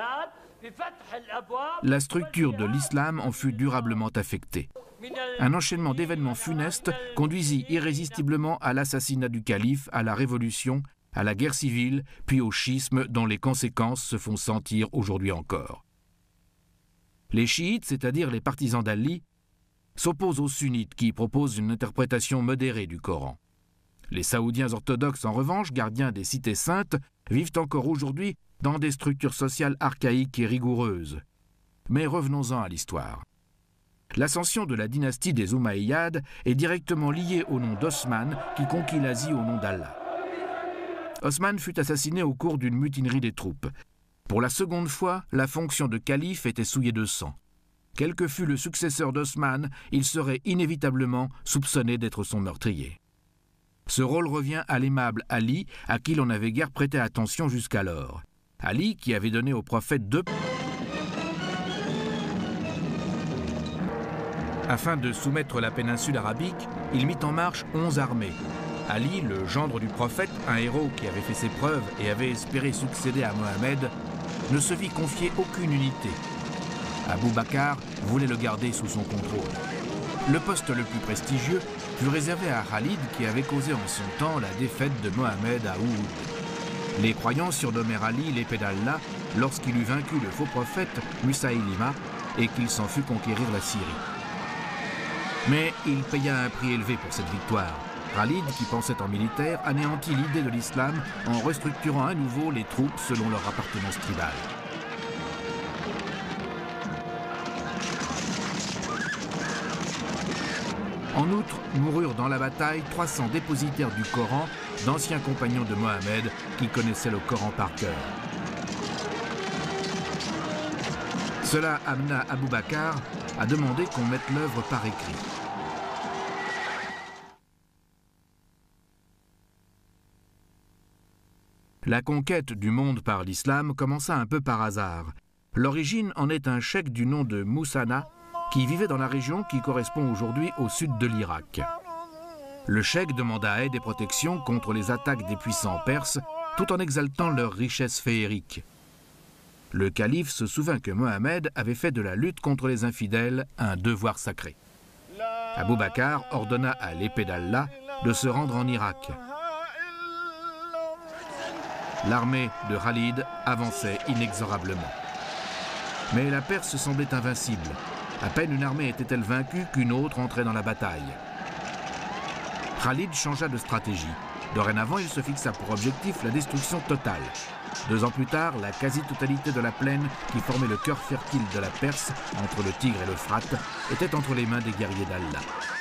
La structure de l'islam en fut durablement affectée. Un enchaînement d'événements funestes conduisit irrésistiblement à l'assassinat du calife, à la révolution, à la guerre civile, puis au schisme dont les conséquences se font sentir aujourd'hui encore. Les chiites, c'est-à-dire les partisans d'Ali, s'opposent aux sunnites qui proposent une interprétation modérée du Coran. Les saoudiens orthodoxes, en revanche, gardiens des cités saintes, vivent encore aujourd'hui dans des structures sociales archaïques et rigoureuses. Mais revenons-en à l'histoire. L'ascension de la dynastie des Umayyads est directement liée au nom d'Osman qui conquit l'Asie au nom d'Allah. Osman fut assassiné au cours d'une mutinerie des troupes. Pour la seconde fois, la fonction de calife était souillée de sang. Quel que fût le successeur d'Osman, il serait inévitablement soupçonné d'être son meurtrier. Ce rôle revient à l'aimable Ali, à qui l'on n'avait guère prêté attention jusqu'alors. Ali, qui avait donné au prophète deux... Afin de soumettre la péninsule arabique, il mit en marche 11 armées. Ali, le gendre du prophète, un héros qui avait fait ses preuves et avait espéré succéder à Mohammed, ne se vit confier aucune unité. Abou Bakr voulait le garder sous son contrôle. Le poste le plus prestigieux fut réservé à Khalid qui avait causé en son temps la défaite de Mohammed à Uhud. Les croyants surnommèrent Ali l'épée d'Allah lorsqu'il eut vaincu le faux prophète Musaylima et qu'il s'en fut conquérir la Syrie. Mais il paya un prix élevé pour cette victoire. Khalid, qui pensait en militaire, anéantit l'idée de l'islam en restructurant à nouveau les troupes selon leur appartenance tribale. En outre, moururent dans la bataille 300 dépositaires du Coran, d'anciens compagnons de Mohammed qui connaissaient le Coran par cœur. Cela amena Abou Bakr à demander qu'on mette l'œuvre par écrit. La conquête du monde par l'islam commença un peu par hasard. L'origine en est un cheikh du nom de Moussana qui vivait dans la région qui correspond aujourd'hui au sud de l'Irak. Le cheikh demanda aide et protection contre les attaques des puissants perses tout en exaltant leur richesse féerique. Le calife se souvint que Mohammed avait fait de la lutte contre les infidèles un devoir sacré. Abou Bakr ordonna à l'épée d'Allah de se rendre en Irak. L'armée de Khalid avançait inexorablement. Mais la Perse semblait invincible. À peine une armée était-elle vaincue qu'une autre entrait dans la bataille. Khalid changea de stratégie. Dorénavant, il se fixa pour objectif la destruction totale. 2 ans plus tard, la quasi-totalité de la plaine qui formait le cœur fertile de la Perse, entre le Tigre et l'Euphrate, était entre les mains des guerriers d'Allah.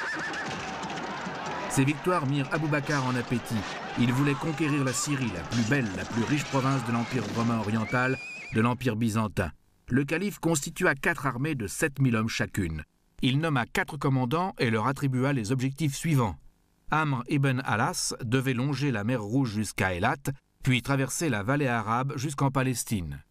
Ces victoires mirent Abou Bakr en appétit. Il voulait conquérir la Syrie, la plus belle, la plus riche province de l'Empire romain oriental, de l'Empire byzantin. Le calife constitua 4 armées de 7000 hommes chacune. Il nomma 4 commandants et leur attribua les objectifs suivants. Amr ibn Alas devait longer la mer Rouge jusqu'à Eilat, puis traverser la vallée arabe jusqu'en Palestine.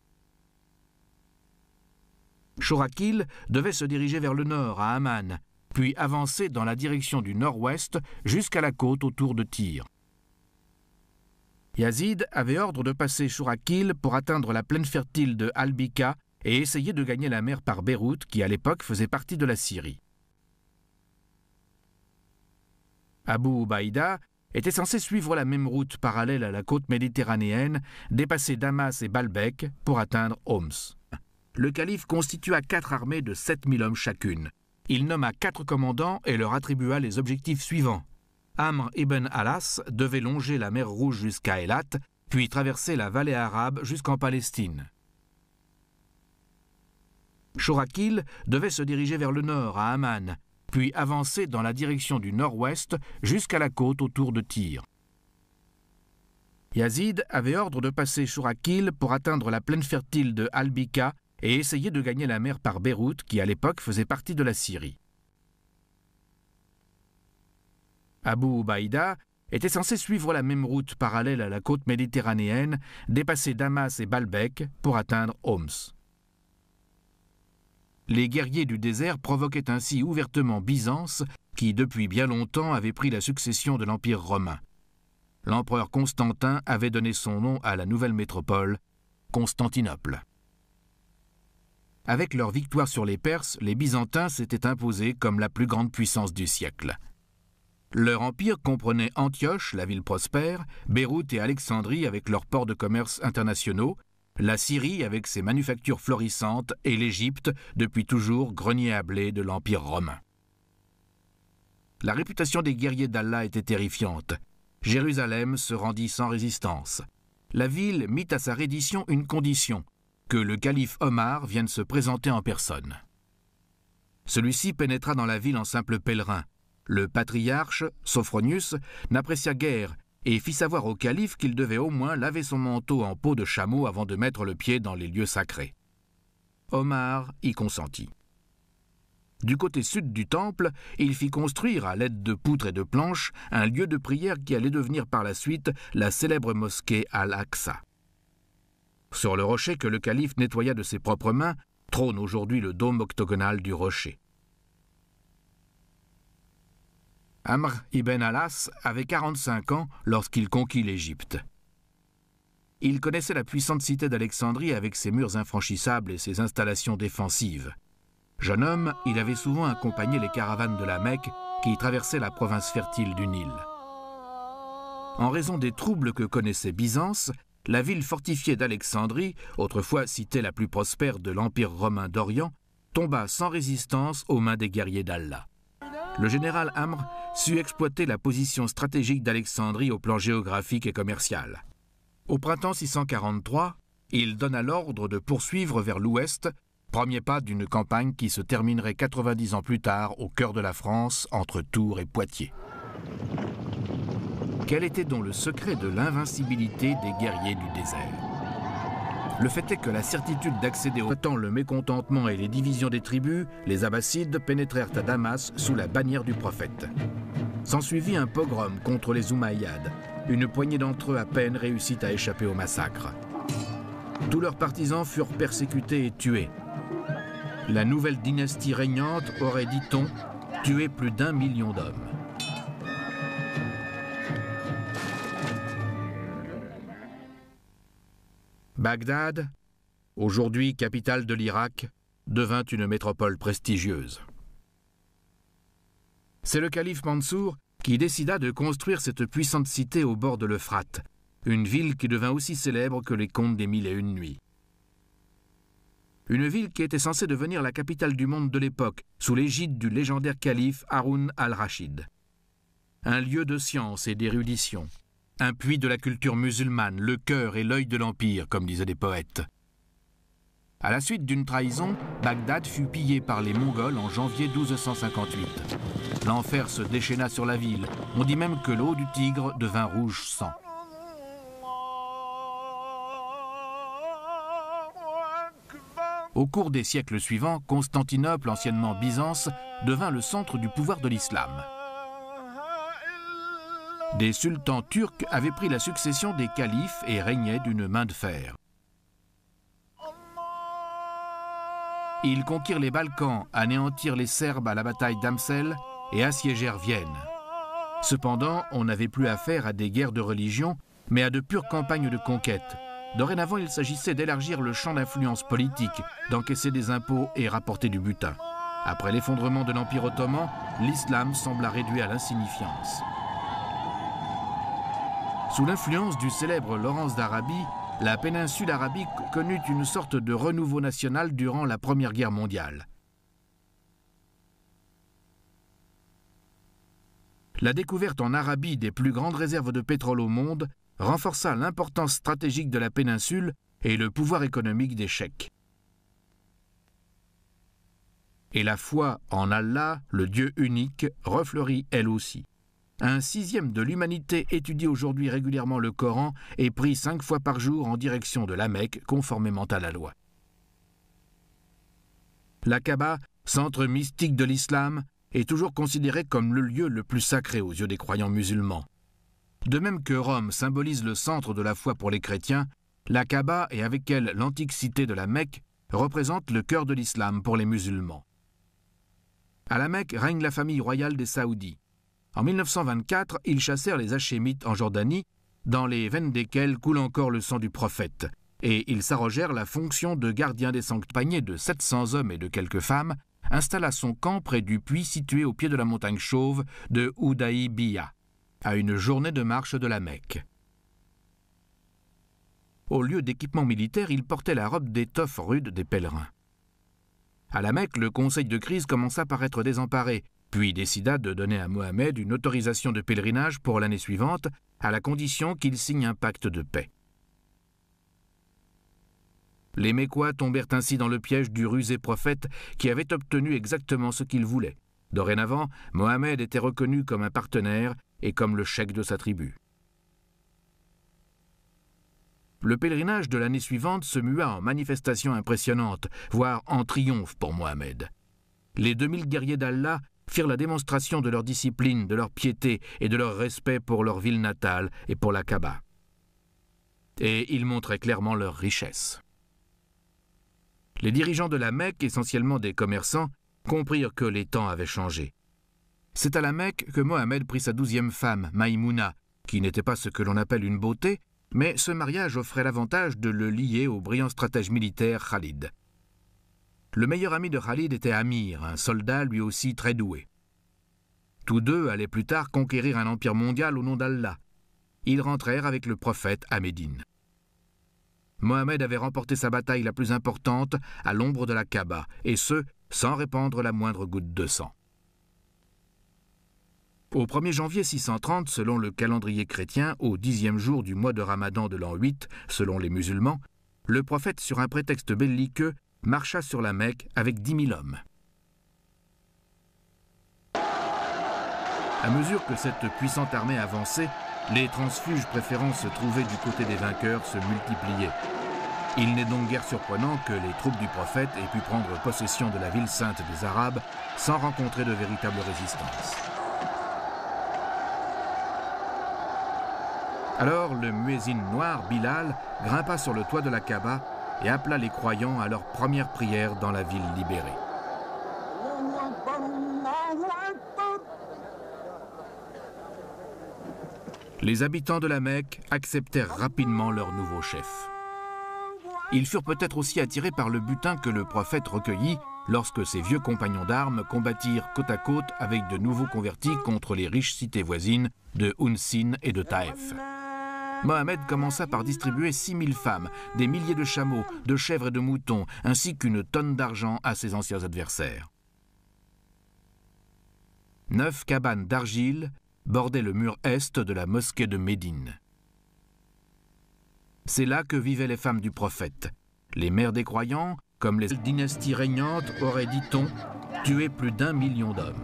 Shourakil devait se diriger vers le nord, à Amman, puis avancer dans la direction du nord-ouest jusqu'à la côte autour de Tyr. Yazid avait ordre de passer Shourakil pour atteindre la plaine fertile de Al-Bika et essayer de gagner la mer par Beyrouth, qui à l'époque faisait partie de la Syrie. Abu Ubaïda était censé suivre la même route parallèle à la côte méditerranéenne, dépasser Damas et Baalbek pour atteindre Homs. Le calife constitua 4 armées de 7000 hommes chacune. Il nomma 4 commandants et leur attribua les objectifs suivants. Amr ibn Alas devait longer la mer Rouge jusqu'à Eilat, puis traverser la vallée arabe jusqu'en Palestine. Shourakil devait se diriger vers le nord, à Amman, puis avancer dans la direction du nord-ouest jusqu'à la côte autour de Tyr. Yazid avait ordre de passer Shourakil pour atteindre la plaine fertile de Al-Bika et essayer de gagner la mer par Beyrouth, qui à l'époque faisait partie de la Syrie. Abu Ubaïda était censé suivre la même route parallèle à la côte méditerranéenne, dépasser Damas et Baalbek pour atteindre Homs. Les guerriers du désert provoquaient ainsi ouvertement Byzance, qui depuis bien longtemps avait pris la succession de l'Empire romain. L'empereur Constantin avait donné son nom à la nouvelle métropole, Constantinople. Avec leur victoire sur les Perses, les Byzantins s'étaient imposés comme la plus grande puissance du siècle. Leur empire comprenait Antioche, la ville prospère, Beyrouth et Alexandrie avec leurs ports de commerce internationaux, la Syrie avec ses manufactures florissantes et l'Égypte, depuis toujours grenier à blé de l'Empire romain. La réputation des guerriers d'Allah était terrifiante. Jérusalem se rendit sans résistance. La ville mit à sa reddition une condition, que le calife Omar vienne se présenter en personne. Celui-ci pénétra dans la ville en simple pèlerin. Le patriarche, Sophronius, n'apprécia guère et fit savoir au calife qu'il devait au moins laver son manteau en peau de chameau avant de mettre le pied dans les lieux sacrés. Omar y consentit. Du côté sud du temple, il fit construire à l'aide de poutres et de planches un lieu de prière qui allait devenir par la suite la célèbre mosquée Al-Aqsa. Sur le rocher que le calife nettoya de ses propres mains, trône aujourd'hui le dôme octogonal du rocher. Amr ibn Alas avait 45 ans lorsqu'il conquit l'Égypte. Il connaissait la puissante cité d'Alexandrie avec ses murs infranchissables et ses installations défensives. Jeune homme, il avait souvent accompagné les caravanes de la Mecque qui traversaient la province fertile du Nil. En raison des troubles que connaissait Byzance, la ville fortifiée d'Alexandrie, autrefois cité la plus prospère de l'Empire romain d'Orient, tomba sans résistance aux mains des guerriers d'Allah. Le général Amr sut exploiter la position stratégique d'Alexandrie au plan géographique et commercial. Au printemps 643, il donna l'ordre de poursuivre vers l'ouest, premier pas d'une campagne qui se terminerait 90 ans plus tard au cœur de la France, entre Tours et Poitiers. Quel était donc le secret de l'invincibilité des guerriers du désert? Le fait est que la certitude d'accéder au temps, le mécontentement et les divisions des tribus, les Abbassides pénétrèrent à Damas sous la bannière du prophète. S'ensuivit un pogrom contre les Omeyyades. Une poignée d'entre eux à peine réussit à échapper au massacre. Tous leurs partisans furent persécutés et tués. La nouvelle dynastie régnante aurait, dit-on, tué plus d'1 million d'hommes. Bagdad, aujourd'hui capitale de l'Irak, devint une métropole prestigieuse. C'est le calife Mansour qui décida de construire cette puissante cité au bord de l'Euphrate, une ville qui devint aussi célèbre que les contes des Mille et une nuits. Une ville qui était censée devenir la capitale du monde de l'époque, sous l'égide du légendaire calife Haroun al-Rachid. Un lieu de science et d'érudition, un puits de la culture musulmane, le cœur et l'œil de l'Empire, comme disaient des poètes. À la suite d'une trahison, Bagdad fut pillée par les Mongols en janvier 1258. L'enfer se déchaîna sur la ville. On dit même que l'eau du Tigre devint rouge sang. Au cours des siècles suivants, Constantinople, anciennement Byzance, devint le centre du pouvoir de l'islam. Des sultans turcs avaient pris la succession des califes et régnaient d'une main de fer. Ils conquirent les Balkans, anéantirent les Serbes à la bataille d'Amsel et assiégèrent Vienne. Cependant, on n'avait plus affaire à des guerres de religion, mais à de pures campagnes de conquête. Dorénavant, il s'agissait d'élargir le champ d'influence politique, d'encaisser des impôts et rapporter du butin. Après l'effondrement de l'Empire ottoman, l'islam sembla réduit à l'insignifiance. Sous l'influence du célèbre Laurence d'Arabie, la péninsule arabique connut une sorte de renouveau national durant la Première Guerre mondiale. La découverte en Arabie des plus grandes réserves de pétrole au monde renforça l'importance stratégique de la péninsule et le pouvoir économique des cheikhs. Et la foi en Allah, le Dieu unique, refleurit elle aussi. Un sixième de l'humanité étudie aujourd'hui régulièrement le Coran et prie 5 fois par jour en direction de la Mecque, conformément à la loi. La Kaaba, centre mystique de l'islam, est toujours considérée comme le lieu le plus sacré aux yeux des croyants musulmans. De même que Rome symbolise le centre de la foi pour les chrétiens, la Kaaba et avec elle l'antique cité de la Mecque représentent le cœur de l'islam pour les musulmans. À la Mecque règne la famille royale des Saoudis. En 1924, ils chassèrent les Hachémites en Jordanie, dans les veines desquelles coule encore le sang du prophète, et ils s'arrogèrent la fonction de gardien des sanctuaires de 700 hommes et de quelques femmes, installa son camp près du puits situé au pied de la montagne chauve de Houdaïbiya, à une journée de marche de la Mecque. Au lieu d'équipement militaire, il portait la robe d'étoffe rude des pèlerins. À la Mecque, le conseil de crise commença par être désemparé, puis décida de donner à Mohammed une autorisation de pèlerinage pour l'année suivante, à la condition qu'il signe un pacte de paix. Les Mécois tombèrent ainsi dans le piège du rusé prophète qui avait obtenu exactement ce qu'il voulait. Dorénavant, Mohammed était reconnu comme un partenaire et comme le cheikh de sa tribu. Le pèlerinage de l'année suivante se mua en manifestation impressionnante, voire en triomphe pour Mohammed. Les 2000 guerriers d'Allah firent la démonstration de leur discipline, de leur piété et de leur respect pour leur ville natale et pour la Kaaba. Et ils montraient clairement leur richesse. Les dirigeants de la Mecque, essentiellement des commerçants, comprirent que les temps avaient changé. C'est à la Mecque que Mohammed prit sa 12e femme, Maïmouna, qui n'était pas ce que l'on appelle une beauté, mais ce mariage offrait l'avantage de le lier au brillant stratège militaire Khalid. Le meilleur ami de Khalid était Amir, un soldat lui aussi très doué. Tous deux allaient plus tard conquérir un empire mondial au nom d'Allah. Ils rentrèrent avec le prophète à Médine. Mohammed avait remporté sa bataille la plus importante à l'ombre de la Kaaba, et ce, sans répandre la moindre goutte de sang. Au 1er janvier 630, selon le calendrier chrétien, au 10e jour du mois de Ramadan de l'an 8, selon les musulmans, le prophète, sur un prétexte belliqueux, marcha sur la Mecque avec 10 000 hommes. À mesure que cette puissante armée avançait, les transfuges préférant se trouver du côté des vainqueurs se multipliaient. Il n'est donc guère surprenant que les troupes du prophète aient pu prendre possession de la ville sainte des Arabes sans rencontrer de véritable résistance. Alors le muezzin noir, Bilal, grimpa sur le toit de la Kaaba et appela les croyants à leur première prière dans la ville libérée. Les habitants de la Mecque acceptèrent rapidement leur nouveau chef. ils furent peut-être aussi attirés par le butin que le prophète recueillit lorsque ses vieux compagnons d'armes combattirent côte à côte avec de nouveaux convertis contre les riches cités voisines de Unsin et de Taïf. Mohammed commença par distribuer 6000 femmes, des milliers de chameaux, de chèvres et de moutons, ainsi qu'une tonne d'argent à ses anciens adversaires. 9 cabanes d'argile bordaient le mur est de la mosquée de Médine. C'est là que vivaient les femmes du prophète. Les mères des croyants, comme les dynasties régnantes, auraient, dit-on, tué plus d'1 million d'hommes.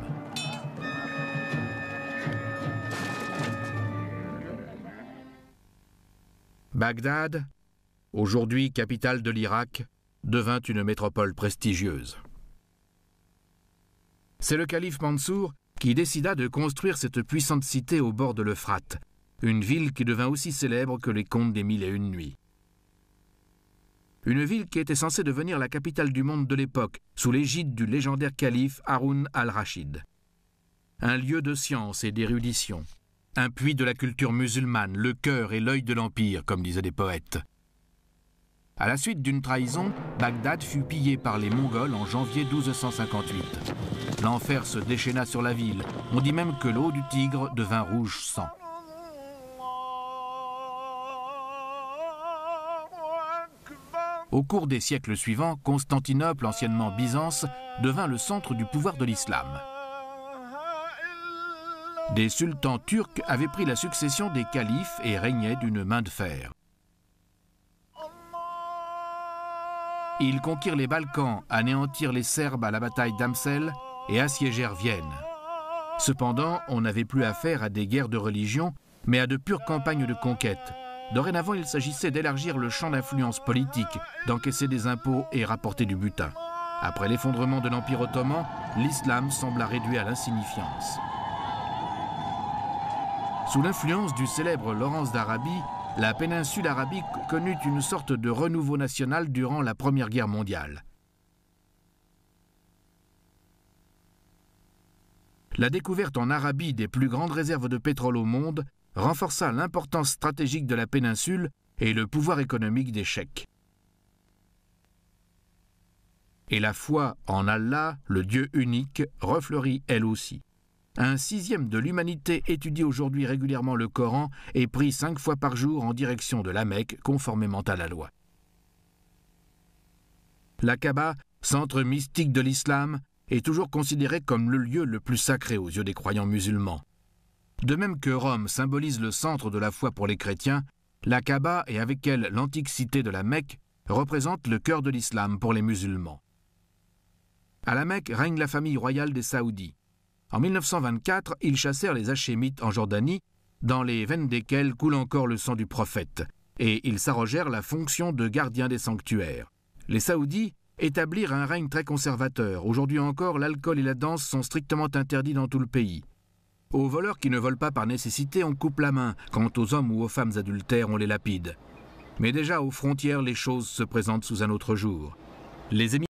Bagdad, aujourd'hui capitale de l'Irak, devint une métropole prestigieuse. C'est le calife Mansour qui décida de construire cette puissante cité au bord de l'Euphrate, une ville qui devint aussi célèbre que les contes des 1001 nuits. Une ville qui était censée devenir la capitale du monde de l'époque, sous l'égide du légendaire calife Haroun al-Rachid. Un lieu de science et d'érudition, un puits de la culture musulmane, le cœur et l'œil de l'Empire, comme disaient des poètes. À la suite d'une trahison, Bagdad fut pillée par les Mongols en janvier 1258. L'enfer se déchaîna sur la ville. On dit même que l'eau du Tigre devint rouge sang. Au cours des siècles suivants, Constantinople, anciennement Byzance, devint le centre du pouvoir de l'islam. Des sultans turcs avaient pris la succession des califes et régnaient d'une main de fer. Ils conquirent les Balkans, anéantirent les Serbes à la bataille d'Amsel et assiégèrent Vienne. Cependant, on n'avait plus affaire à des guerres de religion, mais à de pures campagnes de conquête. Dorénavant, il s'agissait d'élargir le champ d'influence politique, d'encaisser des impôts et rapporter du butin. Après l'effondrement de l'Empire ottoman, l'islam sembla réduit à l'insignifiance. Sous l'influence du célèbre Laurence d'Arabie, la péninsule arabique connut une sorte de renouveau national durant la Première Guerre mondiale. La découverte en Arabie des plus grandes réserves de pétrole au monde renforça l'importance stratégique de la péninsule et le pouvoir économique des cheikhs. Et la foi en Allah, le Dieu unique, refleurit elle aussi. 1/6 de l'humanité étudie aujourd'hui régulièrement le Coran et prie 5 fois par jour en direction de la Mecque, conformément à la loi. La Kaaba, centre mystique de l'islam, est toujours considérée comme le lieu le plus sacré aux yeux des croyants musulmans. De même que Rome symbolise le centre de la foi pour les chrétiens, la Kaaba et avec elle l'antique cité de la Mecque représentent le cœur de l'islam pour les musulmans. À la Mecque règne la famille royale des Saoudis. En 1924, ils chassèrent les Hachémites en Jordanie, dans les veines desquelles coule encore le sang du prophète, et ils s'arrogèrent la fonction de gardiens des sanctuaires. Les Saoudis établirent un règne très conservateur. Aujourd'hui encore, l'alcool et la danse sont strictement interdits dans tout le pays. Aux voleurs qui ne volent pas par nécessité, on coupe la main. Quant aux hommes ou aux femmes adultères, on les lapide. Mais déjà aux frontières, les choses se présentent sous un autre jour. Les